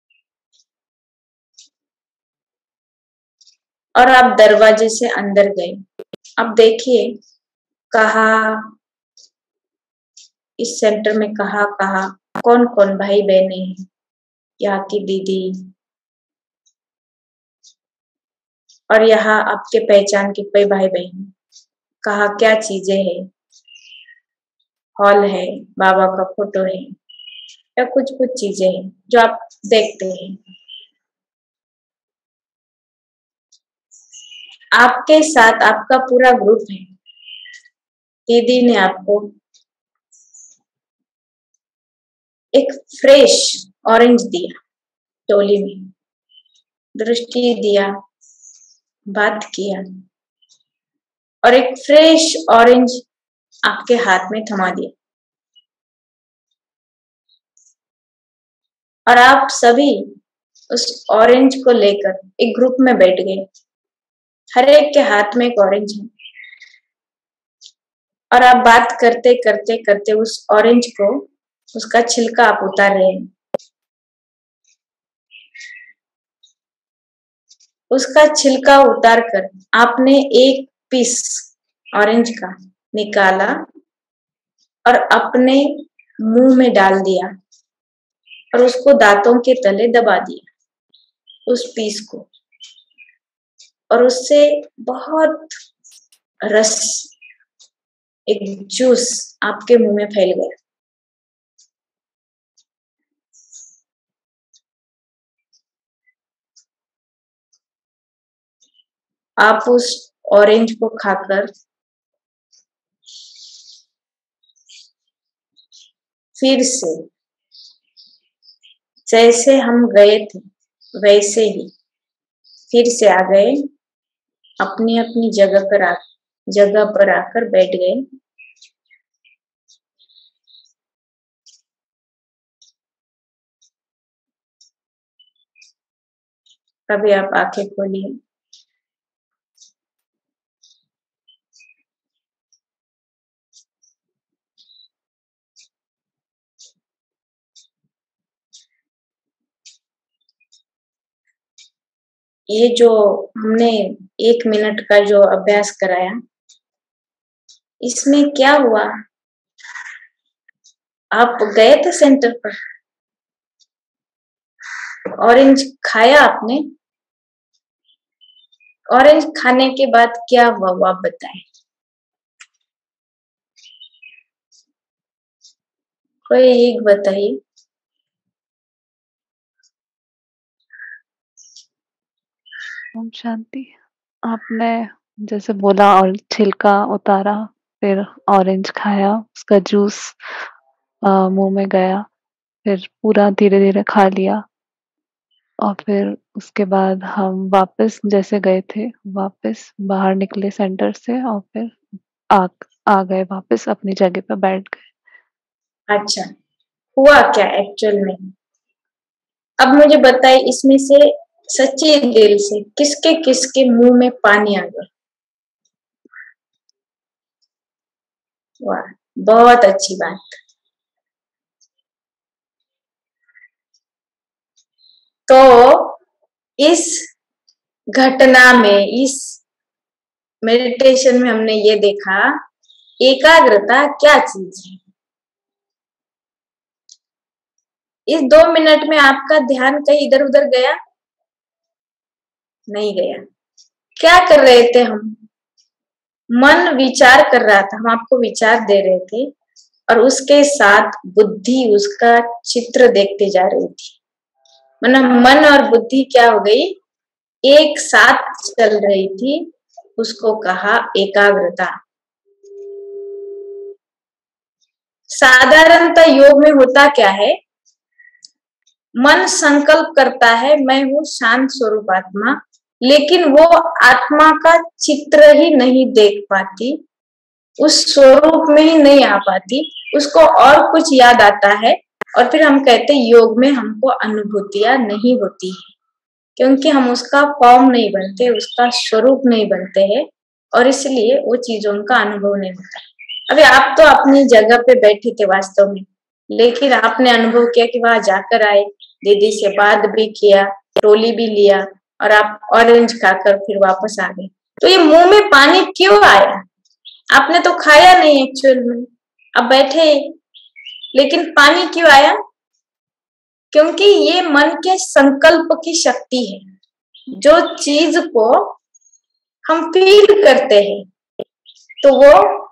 S2: और आप दरवाजे से अंदर गए। अब देखिए कहा इस सेंटर में कहा कौन कौन भाई बहने हैं, यहाँ की दीदी, और यहाँ आपके पहचान के कई भाई बहन। कहा क्या चीजें है, हॉल है, बाबा का फोटो है, या कुछ कुछ चीजें हैं जो आप देखते हैं। आपके साथ आपका पूरा ग्रुप है। दीदी ने आपको एक फ्रेश ऑरेंज दिया, टोली में दृष्टि दिया, बात किया और एक फ्रेश ऑरेंज आपके हाथ में थमा दिया। और आप सभी उस ऑरेंज को लेकर एक ग्रुप में बैठ गए। हर एक के हाथ में एक ऑरेंज है और आप बात करते करते करते उस ऑरेंज को, उसका छिलका आप उतार रहे हैं। उसका छिलका उतार कर आपने एक पीस ऑरेंज का निकाला और अपने मुंह में डाल दिया और उसको दांतों के तले दबा दिया उस पीस को, और उससे बहुत रस, एक जूस आपके मुंह में फैल गया। आप उस ऑरेंज को खाकर फिर से जैसे हम गए थे वैसे ही फिर से आ गए, अपनी अपनी जगह पर आकर बैठ गए। अभी आप आंखें खोलिए। ये जो हमने 1 मिनट का जो अभ्यास कराया, इसमें क्या हुआ? आप गए थे सेंटर पर, ऑरेंज खाया आपने, ऑरेंज खाने के बाद क्या हुआ वो आप बताएं। कोई एक बताइए।
S5: ओम शांति। आपने जैसे बोला और छिलका उतारा, फिर ऑरेंज खाया, उसका जूस मुंह में गया, फिर पूरा धीरे धीरे खा लिया, और फिर उसके बाद हम वापस जैसे गए थे वापस बाहर निकले सेंटर से, और फिर आ गए वापस अपनी जगह पर बैठ गए।
S2: अच्छा, हुआ क्या एक्चुअल में? अब मुझे बताइए, इसमें से सच्चे दिल से किसके किसके मुंह में पानी आ गया? वाह, बहुत अच्छी बात। तो इस घटना में, इस मेडिटेशन में हमने ये देखा, एकाग्रता क्या चीज है। इस 2 मिनट में आपका ध्यान कहीं इधर उधर गया? नहीं गया। क्या कर रहे थे हम? मन विचार कर रहा था, हम आपको विचार दे रहे थे, और उसके साथ बुद्धि उसका चित्र देखते जा रही थी। मतलब मन और बुद्धि क्या हो गई? एक साथ चल रही थी। उसको कहा एकाग्रता। साधारणतः योग में होता क्या है? मन संकल्प करता है मैं हूं शांत स्वरूप आत्मा, लेकिन वो आत्मा का चित्र ही नहीं देख पाती, उस स्वरूप में ही नहीं आ पाती, उसको और कुछ याद आता है, और फिर हम कहते योग में हमको अनुभूतियां नहीं होती है, क्योंकि हम उसका फॉर्म नहीं बनते, उसका स्वरूप नहीं बनते हैं, और इसलिए वो चीजों का अनुभव नहीं होता। अभी आप तो अपनी जगह पे बैठे थे वास्तव में, लेकिन आपने अनुभव किया कि वहां जाकर आए, दीदी से बात भी किया, ट्रॉली भी लिया, और आप ऑरेंज खाकर फिर वापस आ गए। तो ये मुंह में पानी क्यों आया? आपने तो खाया नहीं एक्चुअल में, अब बैठे, लेकिन पानी क्यों आया? क्योंकि ये मन के संकल्प की शक्ति है। जो चीज को हम फील करते हैं तो वो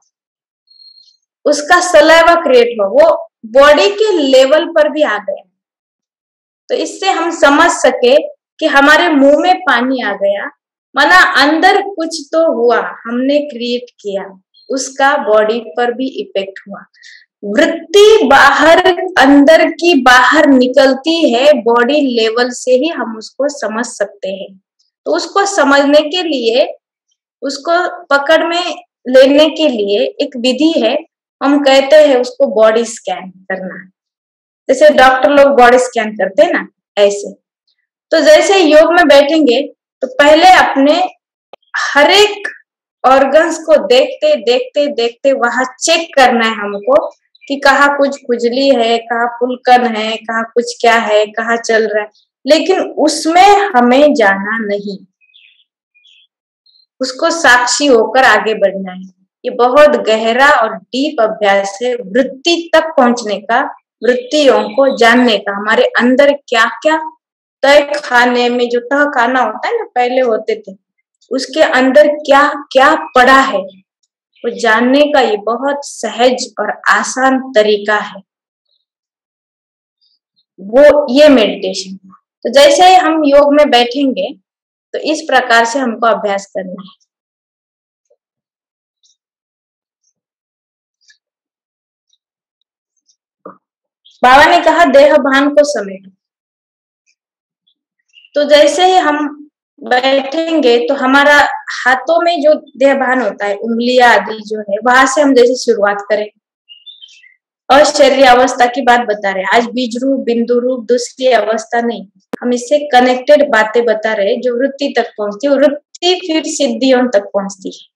S2: उसका सलाइवा क्रिएट हुआ, वो बॉडी के लेवल पर भी आ गया। तो इससे हम समझ सके कि हमारे मुंह में पानी आ गया, माना अंदर कुछ तो हुआ, हमने क्रिएट किया, उसका बॉडी पर भी इफेक्ट हुआ। वृत्ति बाहर अंदर की बाहर निकलती है, बॉडी लेवल से ही हम उसको समझ सकते हैं। तो उसको समझने के लिए, उसको पकड़ में लेने के लिए एक विधि है, हम कहते हैं उसको बॉडी स्कैन करना। जैसे डॉक्टर लोग बॉडी स्कैन करते हैं ना, ऐसे। तो जैसे योग में बैठेंगे तो पहले अपने हर एक ऑर्गन्स को देखते देखते देखते वहां चेक करना है हमको कि कहाँ कुछ खुजली है, कहाँ फुलकन है, कहाँ कुछ क्या है, कहाँ चल रहा है, लेकिन उसमें हमें जाना नहीं, उसको साक्षी होकर आगे बढ़ना है। ये बहुत गहरा और डीप अभ्यास है वृत्ति तक पहुंचने का, वृत्तियों को जानने का, हमारे अंदर क्या क्या तय खाने में जो तह खाना होता है ना, पहले होते थे, उसके अंदर क्या क्या पड़ा है वो जानने का ये बहुत सहज और आसान तरीका है, वो ये मेडिटेशन। तो जैसे हम योग में बैठेंगे तो इस प्रकार से हमको अभ्यास करना है। बाबा ने कहा देह भान को समेटो। तो जैसे ही हम बैठेंगे तो हमारा हाथों में जो देह भान होता है, उंगलियां आदि जो है, वहां से हम जैसे शुरुआत करें। और शरीर अवस्था की बात बता रहे हैं, आज बीज रूप बिंदु रूप दूसरी अवस्था नहीं, हम इससे कनेक्टेड बातें बता रहे हैं जो वृत्ति तक पहुंचती है, वृत्ति फिर सिद्धियों तक पहुंचती है।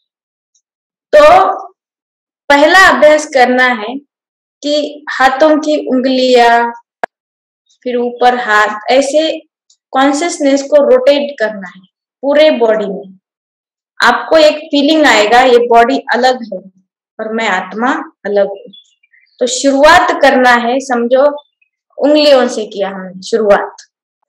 S2: तो पहला अभ्यास करना है कि हाथों की उंगलियां, फिर ऊपर हाथ, ऐसे कॉन्शियसनेस को रोटेट करना है पूरे बॉडी में। आपको एक फीलिंग आएगा ये बॉडी अलग है और मैं आत्मा अलग हूँ। तो शुरुआत करना है, समझो उंगलियों से किया हमने शुरुआत।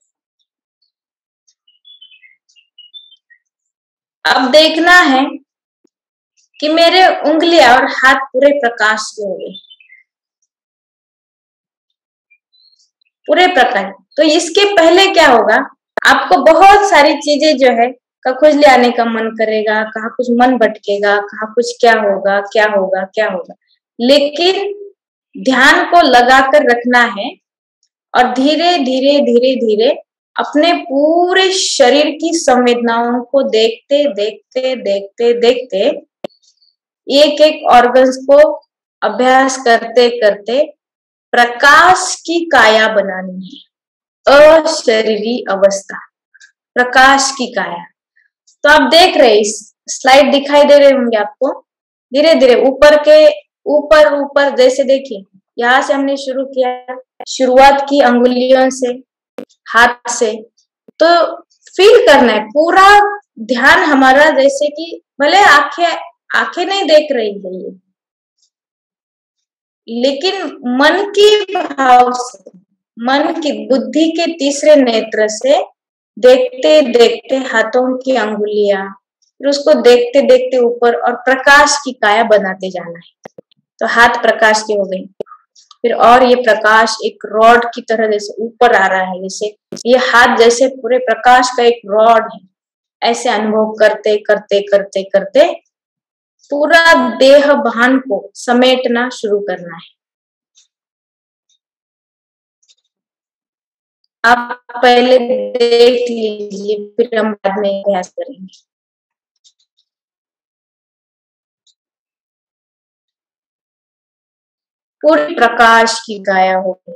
S2: अब देखना है कि मेरे उंगलियां और हाथ पूरे प्रकाश के हो गए, पूरे प्रकार। तो इसके पहले क्या होगा, आपको बहुत सारी चीजें जो है खुजली आने का मन करेगा, कहाँ कुछ मन भटकेगा, कहाँ कुछ क्या होगा क्या होगा क्या होगा, लेकिन ध्यान को लगाकर रखना है और धीरे धीरे धीरे धीरे अपने पूरे शरीर की संवेदनाओं को देखते देखते देखते देखते एक एक ऑर्गन्स को अभ्यास करते करते प्रकाश की काया बनानी है, अशरीरी अवस्था, प्रकाश की काया। तो आप देख रहे हैं, स्लाइड दिखाई दे रहे होंगे आपको, धीरे धीरे ऊपर के ऊपर ऊपर, जैसे देखिए यहाँ से हमने शुरू किया, शुरुआत की अंगुलियों से, हाथ से। तो फील करना है पूरा ध्यान हमारा, जैसे कि भले आंखें नहीं देख रही है ये, लेकिन मन की भाव से, मन की बुद्धि के तीसरे नेत्र से देखते देखते हाथों की अंगुलियां, फिर उसको देखते देखते ऊपर और प्रकाश की काया बनाते जाना है। तो हाथ प्रकाश के हो गए, फिर और ये प्रकाश एक रॉड की तरह जैसे ऊपर आ रहा है, जैसे ये हाथ जैसे पूरे प्रकाश का एक रॉड है, ऐसे अनुभव करते करते करते करते पूरा देह भान को समेटना शुरू करना है। आप पहले देख लीजिए, फिर हम बाद में अभ्यास करेंगे। पूरी प्रकाश की काया हो गई,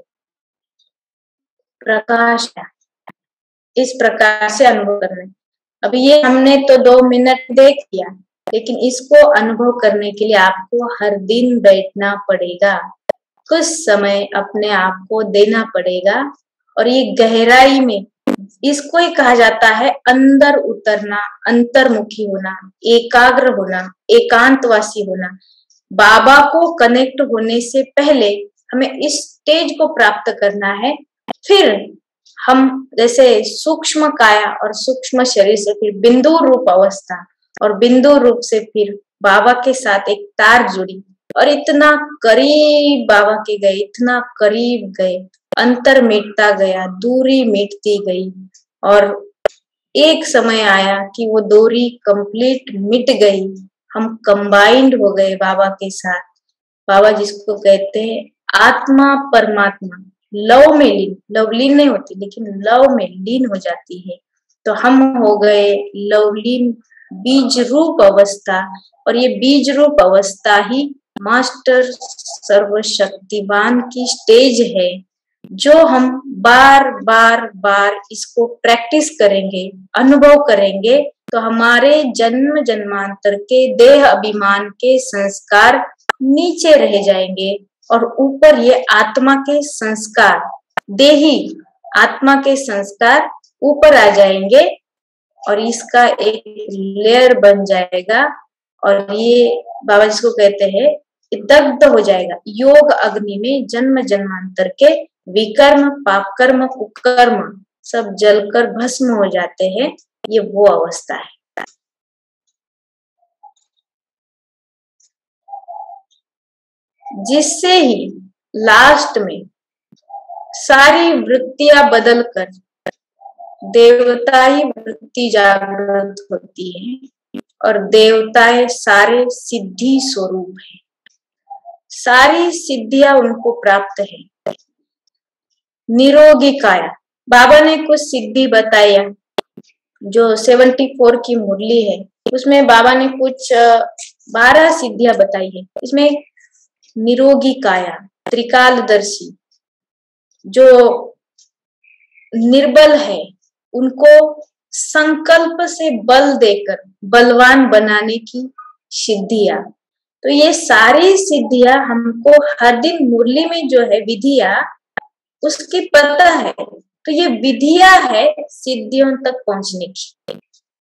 S2: प्रकाश इस प्रकार से अनुभव करना है। अभी ये हमने तो 2 मिनट देख लिया, लेकिन इसको अनुभव करने के लिए आपको हर दिन बैठना पड़ेगा, कुछ समय अपने आप को देना पड़ेगा। और ये गहराई में, इसको ही कहा जाता है अंदर उतरना, अंतर्मुखी होना, एकाग्र होना, एकांतवासी होना। बाबा को कनेक्ट होने से पहले हमें इस स्टेज को प्राप्त करना है, फिर हम जैसे सूक्ष्म काया और सूक्ष्म शरीर से फिर बिंदु रूप अवस्था, और बिंदु रूप से फिर बाबा के साथ एक तार जुड़ी और इतना करीब बाबा के गए, इतना करीब गए, अंतर मिटता गया, दूरी मिटती गई, और एक समय आया कि वो दूरी कंप्लीट मिट गई, हम कंबाइंड हो गए बाबा के साथ। बाबा जिसको कहते हैं आत्मा परमात्मा, लव में लीन, लवलीन नहीं होती लेकिन लव में लीन हो जाती है। तो हम हो गए लवलीन बीज रूप अवस्था, और ये बीज रूप अवस्था ही मास्टर सर्वशक्तिवान की स्टेज है, जो हम बार बार बार इसको प्रैक्टिस करेंगे, अनुभव करेंगे, तो हमारे जन्म जन्मांतर के देह अभिमान के संस्कार नीचे रह जाएंगे और ऊपर ये आत्मा के संस्कार, देही आत्मा के संस्कार ऊपर आ जाएंगे, और इसका एक लेयर बन जाएगा और ये बाबा जिसको कहते हैं दग्ध हो जाएगा। योग अग्नि में जन्म जन्मांतर के विकर्म, पाप कर्म, कुकर्म सब जलकर भस्म हो जाते हैं। ये वो अवस्था है। जिससे ही लास्ट में सारी वृत्तियां बदलकर देवता ही वृत्ति जागृत होती है और देवताएं सारे सिद्धि स्वरूप है। सारी सिद्धियां उनको प्राप्त है। निरोगी काया, बाबा ने कुछ सिद्धि बताया जो 74 की मुरली है, उसमें बाबा ने कुछ 12 सिद्धियां बताई है। इसमें निरोगी काया, त्रिकालदर्शी, जो निर्बल है उनको संकल्प से बल देकर बलवान बनाने की सिद्धियां। तो ये सारी सिद्धियां हमको हर दिन मुरली में जो है विधियां उसकी पता है। तो ये विधियां है सिद्धियों तक पहुंचने की।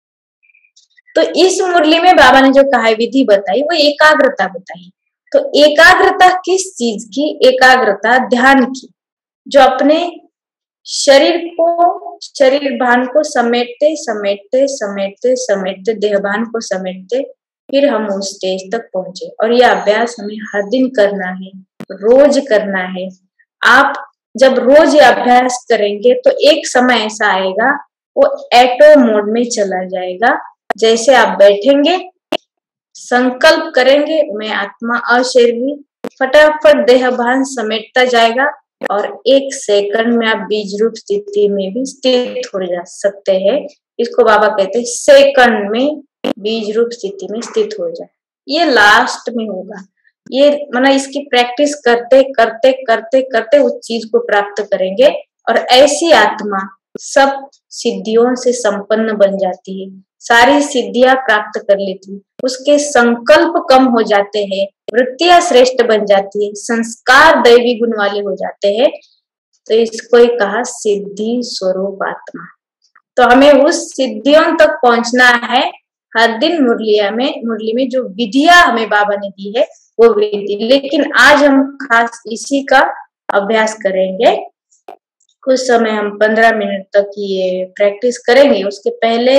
S2: तो इस मुरली में बाबा ने जो कहा है विधि बताई, वो एकाग्रता बताई। तो एकाग्रता किस चीज की? एकाग्रता ध्यान की, जो अपने शरीर को, शरीर भान को समेटते समेटते समेटते समेटते देह भान को समेटते फिर हम उस स्टेज तक पहुंचे। और यह अभ्यास हमें हर दिन करना है, रोज करना है। आप जब रोज ये अभ्यास करेंगे तो एक समय ऐसा आएगा वो एटो मोड में चला जाएगा। जैसे आप बैठेंगे, संकल्प करेंगे मैं आत्मा अशरीरी, फटाफट देह भान समेटता जाएगा और 1 सेकंड में आप बीज रूप स्थिति में भी स्थित हो जा सकते हैं। इसको बाबा कहते हैं सेकंड में बीज रूप स्थिति में स्थित हो जाए। ये लास्ट में होगा। ये मतलब इसकी प्रैक्टिस करते करते करते करते उस चीज को प्राप्त करेंगे और ऐसी आत्मा सब सिद्धियों से संपन्न बन जाती है, सारी सिद्धियां प्राप्त कर लेती है, उसके संकल्प कम हो जाते हैं, वृत्तियां श्रेष्ठ बन जाती है, संस्कार दैवी गुण वाले हो जाते हैं। तो इसको ही कहा सिद्धि स्वरूप आत्मा। तो हमें उस सिद्धियों तक पहुंचना है। हर दिन मुरली में जो विधियां हमें बाबा ने दी है वो विधि, लेकिन आज हम खास इसी का अभ्यास करेंगे। कुछ समय हम 15 मिनट तक ये प्रैक्टिस करेंगे। उसके पहले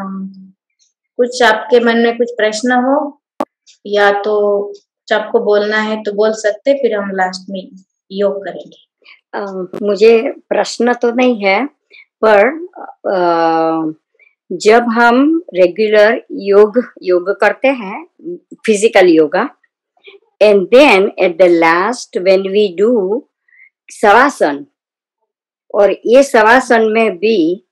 S2: कुछ आपके मन में कुछ प्रश्न हो या तो आपको बोलना है तो बोल सकते, फिर हम लास्ट में योग करेंगे।
S6: मुझे प्रश्न तो नहीं है, पर जब हम रेगुलर योग करते हैं, physical yoga, and then at the last when we do shavasana, और ये शवासन में भी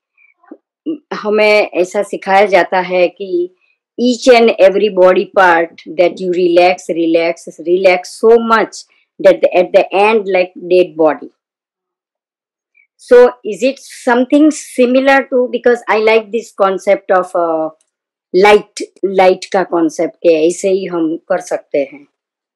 S6: हमें ऐसा सिखाया जाता है कि each and every body part that you relax so much that at the end like dead body. So is it something similar to, because I like this concept of light का concept के ऐसे ही हम कर सकते हैं।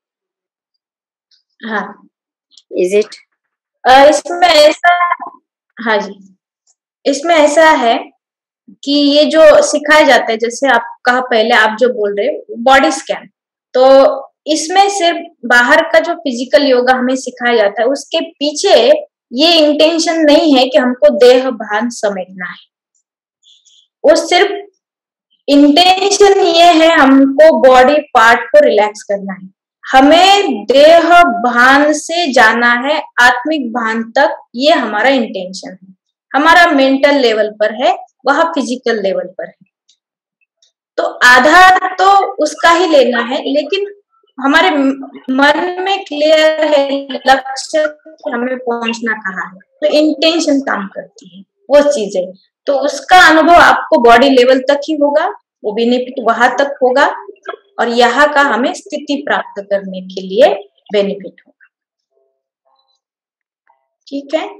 S2: हाँ,
S6: is it?
S2: इसमें ऐसा, हाँ जी, इसमें ऐसा है कि ये जो सिखाया जाता है, जैसे आप कहा पहले, आप जो बोल रहे हो बॉडी स्कैन, तो इसमें सिर्फ बाहर का जो फिजिकल योगा हमें सिखाया जाता है उसके पीछे ये इंटेंशन नहीं है कि हमको देह भान समेटना है। वो सिर्फ इंटेंशन ये है हमको बॉडी पार्ट को रिलैक्स करना है। हमें देह भान से जाना है आत्मिक भान तक, ये हमारा इंटेंशन है। हमारा मेंटल लेवल पर है, वह फिजिकल लेवल पर है। तो आधार तो उसका ही लेना है, लेकिन हमारे मन में क्लियर है लक्ष्य हमें पहुंचना कहाँ है, तो इंटेंशन काम करती है वो चीजें। तो उसका अनुभव आपको बॉडी लेवल तक ही होगा, वो बेनिफिट वहां तक होगा, और यहाँ का हमें स्थिति प्राप्त करने के लिए बेनिफिट होगा। ठीक है,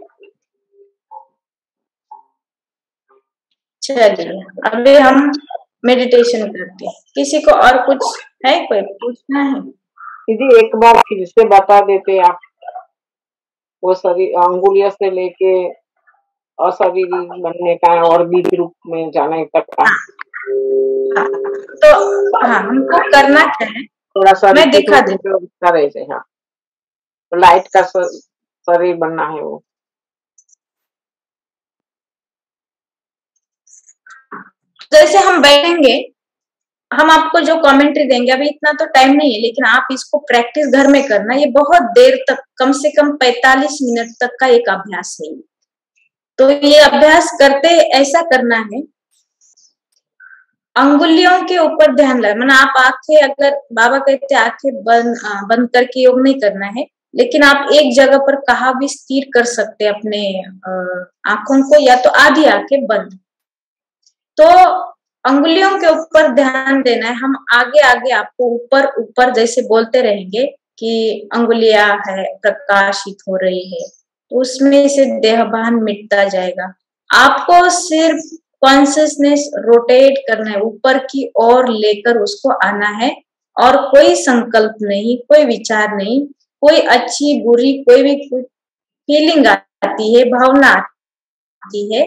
S2: चलिए अभी हम मेडिटेशन करते हैं। किसी को और कुछ है, कोई पूछना है?
S4: दीदी एक बार फिर से बता देते आप, वो सभी अंगुलियों से लेके अशरीरी बनने का और बीज रूप में जाने तक का।
S2: हाँ, तो हाँ हमको करना क्या है,
S4: थोड़ा सा
S2: मैं दिखा दे।
S4: करे से, हाँ तो लाइट का शरीर बनना है वो।
S2: जैसे हम बैठेंगे, हम आपको जो कमेंट्री देंगे, अभी इतना तो टाइम नहीं है, लेकिन आप इसको प्रैक्टिस घर में करना। ये बहुत देर तक, कम से कम 45 मिनट तक का एक अभ्यास है। तो ये अभ्यास करते ऐसा करना है, अंगुलियों के ऊपर ध्यान लगा, मैंने आप आंखें, अगर बाबा कहते आंखें बंद करके योग नहीं करना है, लेकिन आप एक जगह पर कहाँ भी स्थिर कर सकते हैं अपने आंखों को, या तो आधी आंखें बंद। तो अंगुलियों के ऊपर ध्यान देना है। हम आगे आगे आपको ऊपर ऊपर जैसे बोलते रहेंगे कि अंगुलियां है प्रकाशित हो रही है, तो उसमें से देहभान मिटता जाएगा। आपको सिर्फ कॉन्शियसनेस रोटेट करना है, ऊपर की ओर लेकर उसको आना है, और कोई संकल्प नहीं, कोई विचार नहीं, कोई अच्छी बुरी कोई भी फीलिंग आती है, भावना आती है,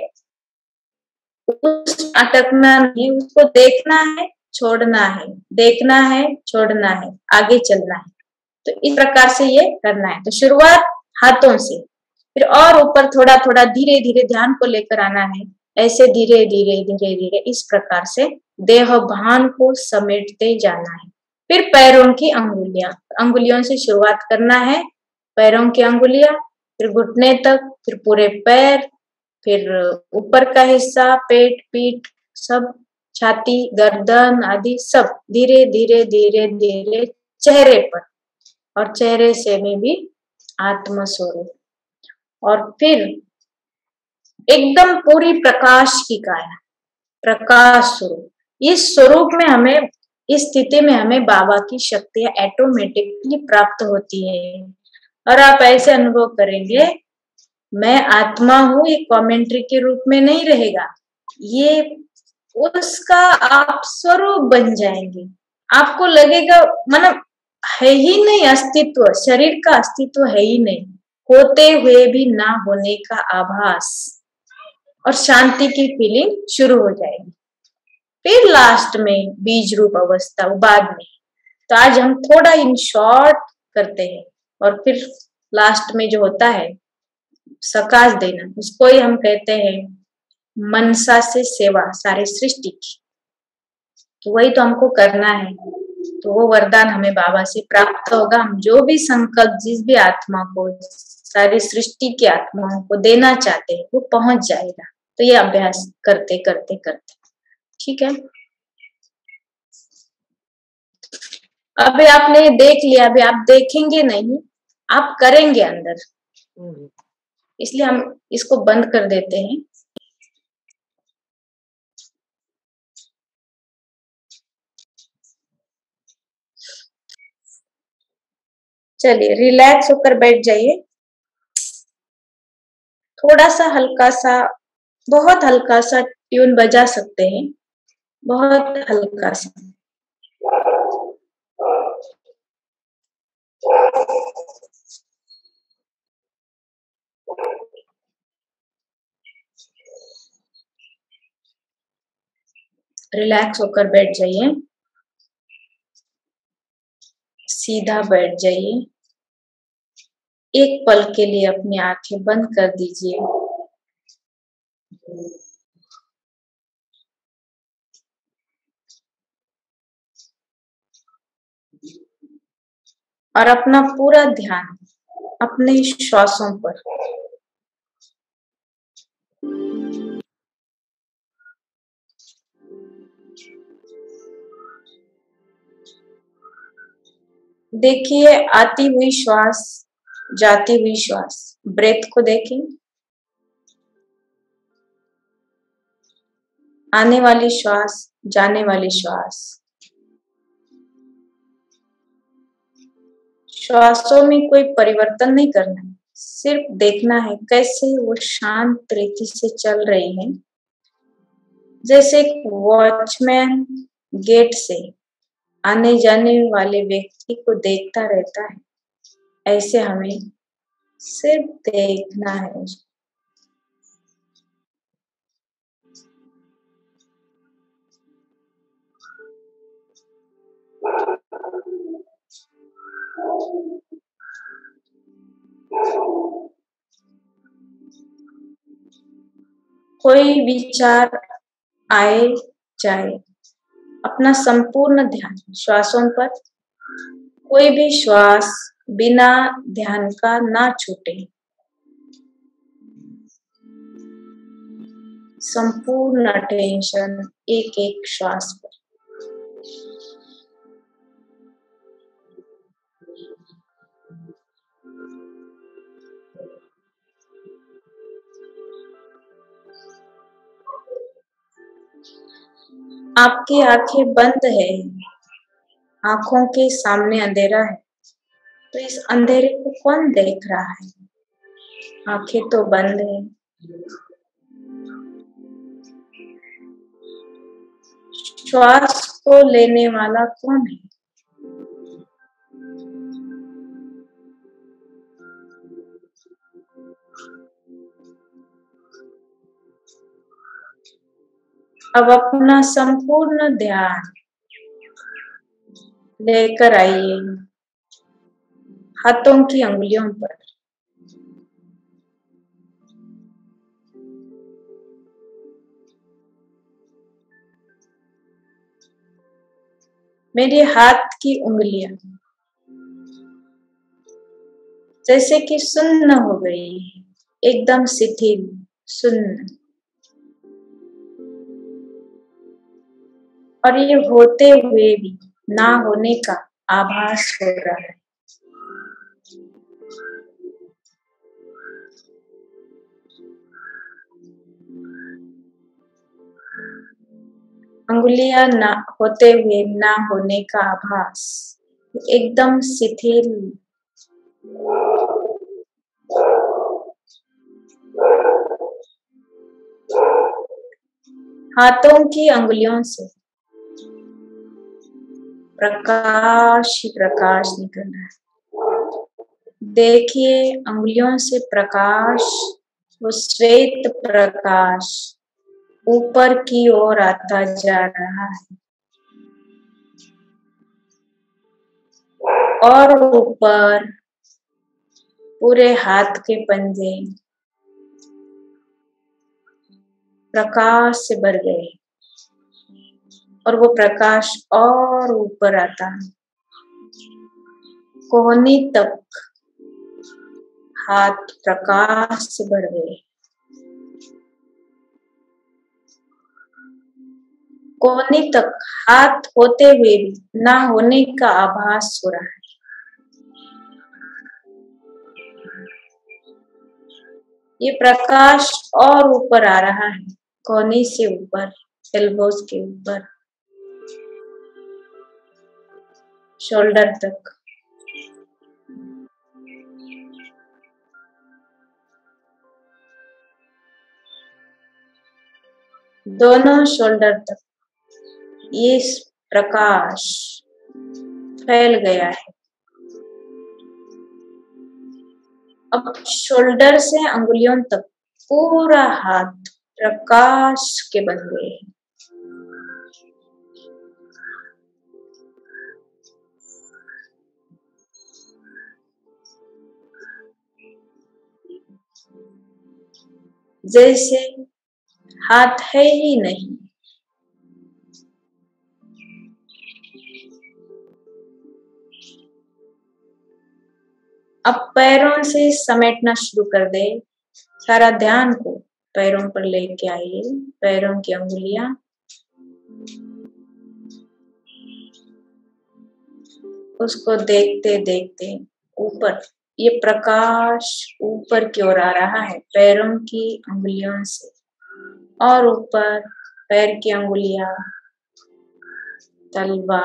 S2: उस अटकना नहीं, उसको देखना है, छोड़ना है, देखना है, छोड़ना है, आगे चलना है। तो इस प्रकार से ये करना है। तो शुरुआत हाथों से, फिर और ऊपर थोड़ा थोड़ा धीरे धीरे ध्यान को लेकर आना है, ऐसे धीरे धीरे धीरे धीरे इस प्रकार से देह भान को समेटते जाना है। फिर पैरों की अंगुलियों से शुरुआत करना है, पैरों की अंगुलियां, फिर घुटने तक, फिर पूरे पैर, फिर ऊपर का हिस्सा, पेट, पीठ, सब, छाती, गर्दन आदि सब, धीरे धीरे धीरे धीरे चेहरे पर, और चेहरे से में भी आत्म स्वरूप, और फिर एकदम पूरी प्रकाश की काया, प्रकाश स्वरूप। इस स्वरूप में हमें, इस स्थिति में हमें बाबा की शक्तियां ऑटोमेटिकली प्राप्त होती है। और आप ऐसे अनुभव करेंगे, मैं आत्मा हूं, ये कमेंट्री के रूप में नहीं रहेगा, ये उसका आप स्वरूप बन जाएंगे। आपको लगेगा मतलब है ही नहीं अस्तित्व, शरीर का अस्तित्व है ही नहीं, होते हुए भी ना होने का आभास, और शांति की फीलिंग शुरू हो जाएगी। फिर लास्ट में बीज रूप अवस्था, वो बाद में। तो आज हम थोड़ा इन शॉर्ट करते हैं, और फिर लास्ट में जो होता है सकाश देना, उसको ही हम कहते हैं मनसा से सेवा सारी सृष्टि की। तो वही तो हमको करना है। तो वो वरदान हमें बाबा से प्राप्त होगा। हम जो भी संकल्प जिस भी आत्मा को, सारी सृष्टि की आत्माओं को देना चाहते हैं, वो पहुंच जाएगा। तो ये अभ्यास करते करते करते, ठीक है। अभी आपने देख लिया, अभी आप देखेंगे नहीं, आप करेंगे अंदर, इसलिए हम इसको बंद कर देते हैं। चलिए रिलैक्स होकर बैठ जाइए। थोड़ा सा हल्का सा, बहुत हल्का सा ट्यून बजा सकते हैं, बहुत हल्का सा। रिलैक्स होकर बैठ जाइए, सीधा बैठ जाइए। एक पल के लिए अपनी आंखें बंद कर दीजिए। और अपना पूरा ध्यान अपने श्वासों पर। देखिए आती हुई श्वास, जाती हुई श्वास, ब्रेथ को देखें। आने वाली श्वास, जाने वाली श्वास। श्वासों में कोई परिवर्तन नहीं करना है, सिर्फ देखना है कैसे वो शांत रीति से चल रही है। जैसे एक वॉचमैन गेट से आने जाने वाले व्यक्ति को देखता रहता है, ऐसे हमें सिर्फ देखना है। कोई विचार आए जाए, अपना संपूर्ण ध्यान श्वासों पर, कोई भी श्वास बिना ध्यान का ना छूटे। संपूर्ण अटेंशन एक एक श्वास पर। आपकी आंखें बंद है, आंखों के सामने अंधेरा है, तो इस अंधेरे को कौन देख रहा है? आंखें तो बंद है। श्वास को लेने वाला कौन है? अब अपना संपूर्ण ध्यान लेकर आइए हाथों की अंगुलियों पर। मेरे हाथ की उंगलियां जैसे कि सुन्न हो गई, एकदम शिथिल, सुन्न। और ये होते हुए भी ना होने का आभास हो रहा है। अंगुलियां ना होते हुए ना होने का आभास, एकदम शिथिल। हाथों की अंगुलियों से प्रकाश ही प्रकाश निकल रहा है। देखिए अंगुलियों से प्रकाश, वो श्वेत प्रकाश ऊपर की ओर आता जा रहा है और ऊपर पूरे हाथ के पंजे प्रकाश से भर गए और वो प्रकाश और ऊपर आता, कोहनी तक हाथ प्रकाश से भर गए। कोहनी तक हाथ होते हुए भी ना होने का आभास हो रहा है। ये प्रकाश और ऊपर आ रहा है, कोहनी से ऊपर, एल्बोस के ऊपर, शोल्डर तक। दोनों शोल्डर तक ये प्रकाश फैल गया है। अब शोल्डर से अंगुलियों तक पूरा हाथ प्रकाश के बन गए हैं। जैसे हाथ है ही नहीं। अब पैरों से समेटना शुरू कर दे, सारा ध्यान को पैरों पर लेके आइए। पैरों की अंगुलियां उसको देखते देखते ऊपर, ये प्रकाश ऊपर की ओर आ रहा है पैरों की अंगुलियों से, और ऊपर पैर की अंगुलियां, तलवा,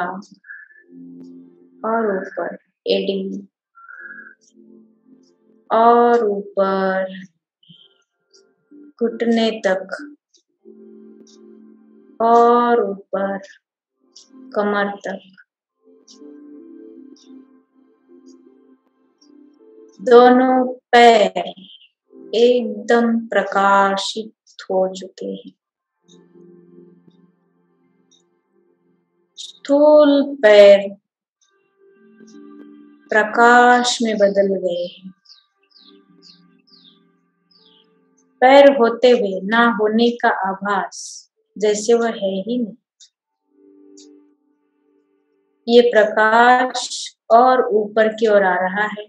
S2: और ऊपर एड़ी, और ऊपर घुटने तक, और ऊपर कमर तक। दोनों पैर एकदम प्रकाशित हो चुके हैं। स्थूल पैर प्रकाश में बदल गए हैं। पैर होते हुए ना होने का आभास, जैसे वह है ही नहीं। ये प्रकाश और ऊपर की ओर आ रहा है।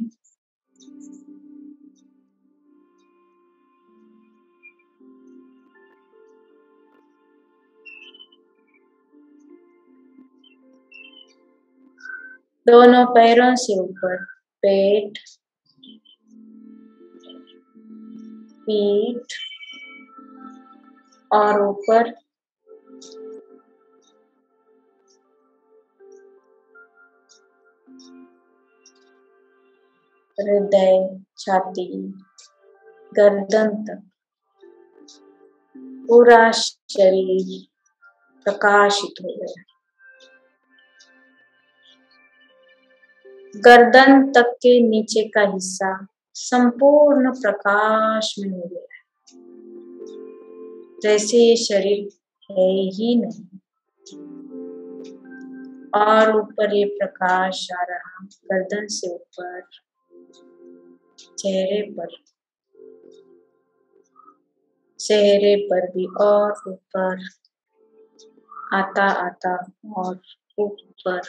S2: दोनों पैरों से ऊपर पेट, पीठ और ऊपर हृदय, छाती, गर्दन तक पूरा शरीर प्रकाशित हो गया। गर्दन तक के नीचे का हिस्सा संपूर्ण प्रकाश में हो गया, जैसे ये शरीर है ही नहीं। और ऊपर ये प्रकाश आ रहा, गर्दन से ऊपर चेहरे पर भी और ऊपर आता आता और ऊपर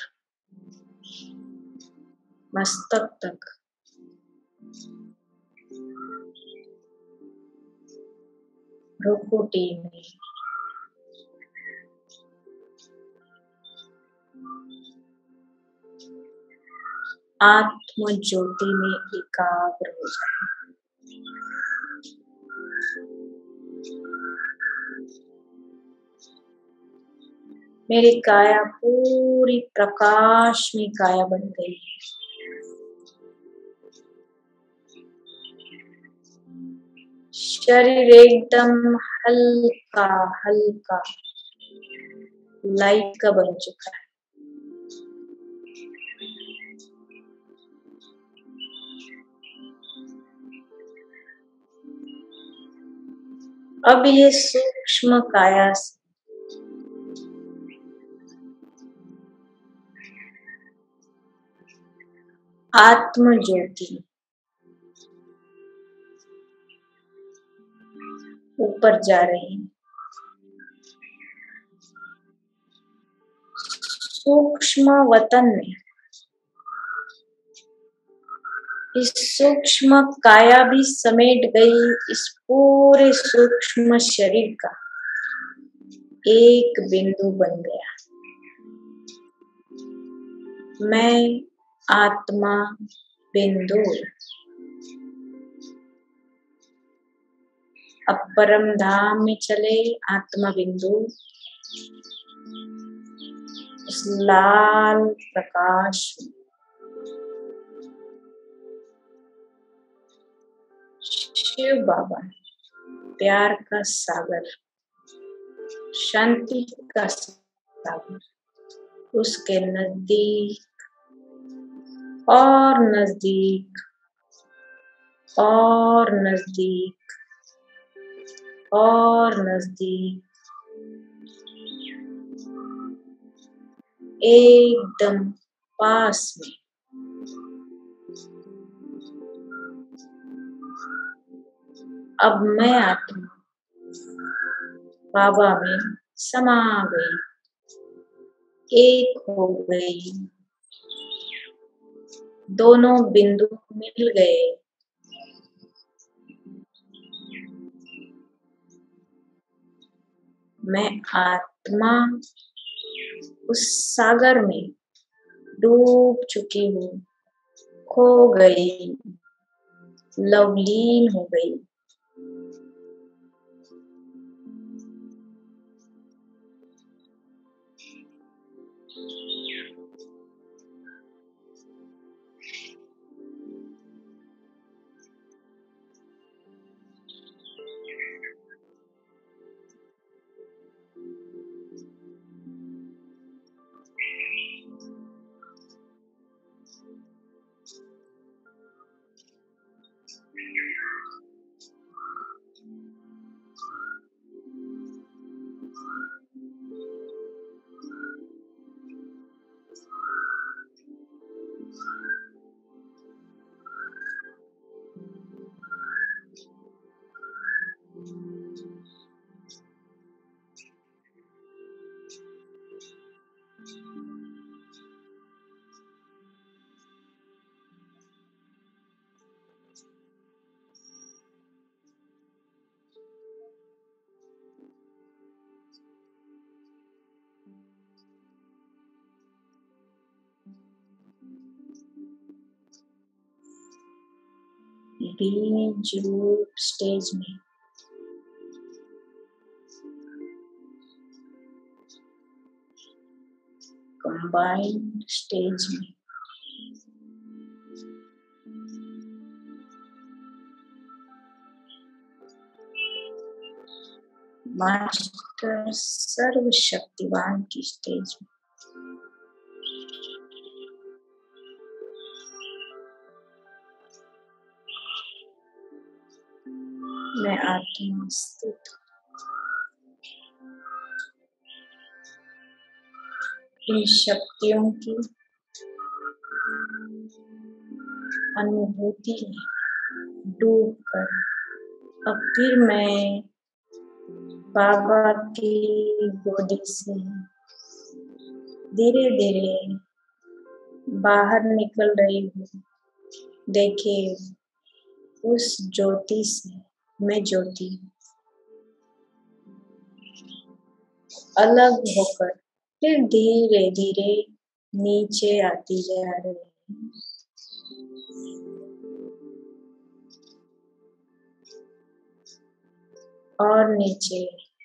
S2: मस्तक तक। भ्रुकुटी में आत्म ज्योति में एकाग्र हो जाए। मेरी काया पूरी प्रकाश में काया बन गई है। शरीर एकदम हल्का हल्का लाइट का बन चुका है। अब ये सूक्ष्म काया से आत्म ज्योति ऊपर जा रही है। सूक्ष्म वतन में इस सूक्ष्म काया भी समेट गई इस पूरे सूक्ष्म शरीर का एक बिंदु बन गया। मैं आत्मा बिंदु। अब परम धाम में चले आत्मा बिंदु, उस लाल प्रकाश में। शिव बाबा प्यार का सागर, शांति का सागर, उसके नजदीक और नजदीक और नजदीक और नजदीक, एकदम पास में। अब मैं आत्मा बाबा में समा गई, एक हो गई, दोनों बिंदु मिल गए। मैं आत्मा उस सागर में डूब चुकी हूँ, खो गई, लवलीन हो गई। बीज रूप स्टेज में कंबाइंड स्टेज में मास्टर सर्वशक्तिवान की स्टेज में मैं आत्मा स्थित इन शक्तियों की अनुभूति में डूब कर अब फिर मैं बाबा की गोदी से धीरे धीरे बाहर निकल रही हूँ। देखिए उस ज्योति से मैं ज्योति अलग होकर फिर धीरे धीरे नीचे आती जा रही है। और नीचे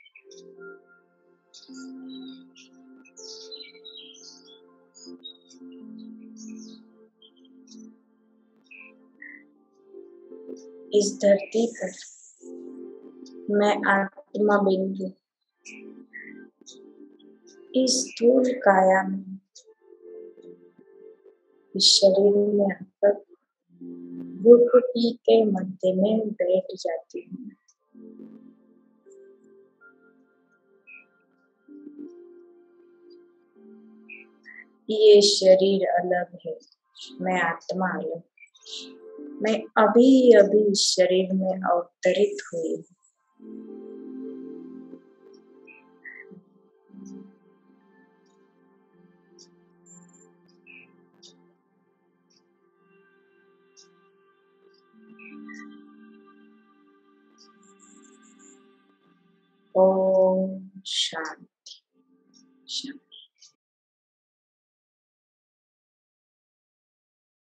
S2: इस धरती पर मैं आत्मा बिंदु इस स्थूल काया में इस शरीर में आकर घुटनी के मध्य में बैठ जाती हूँ। ये शरीर अलग है, मैं आत्मा अलग। मैं अभी अभी इस शरीर में अवतरित हुई हूँ। ओम शांति शांति।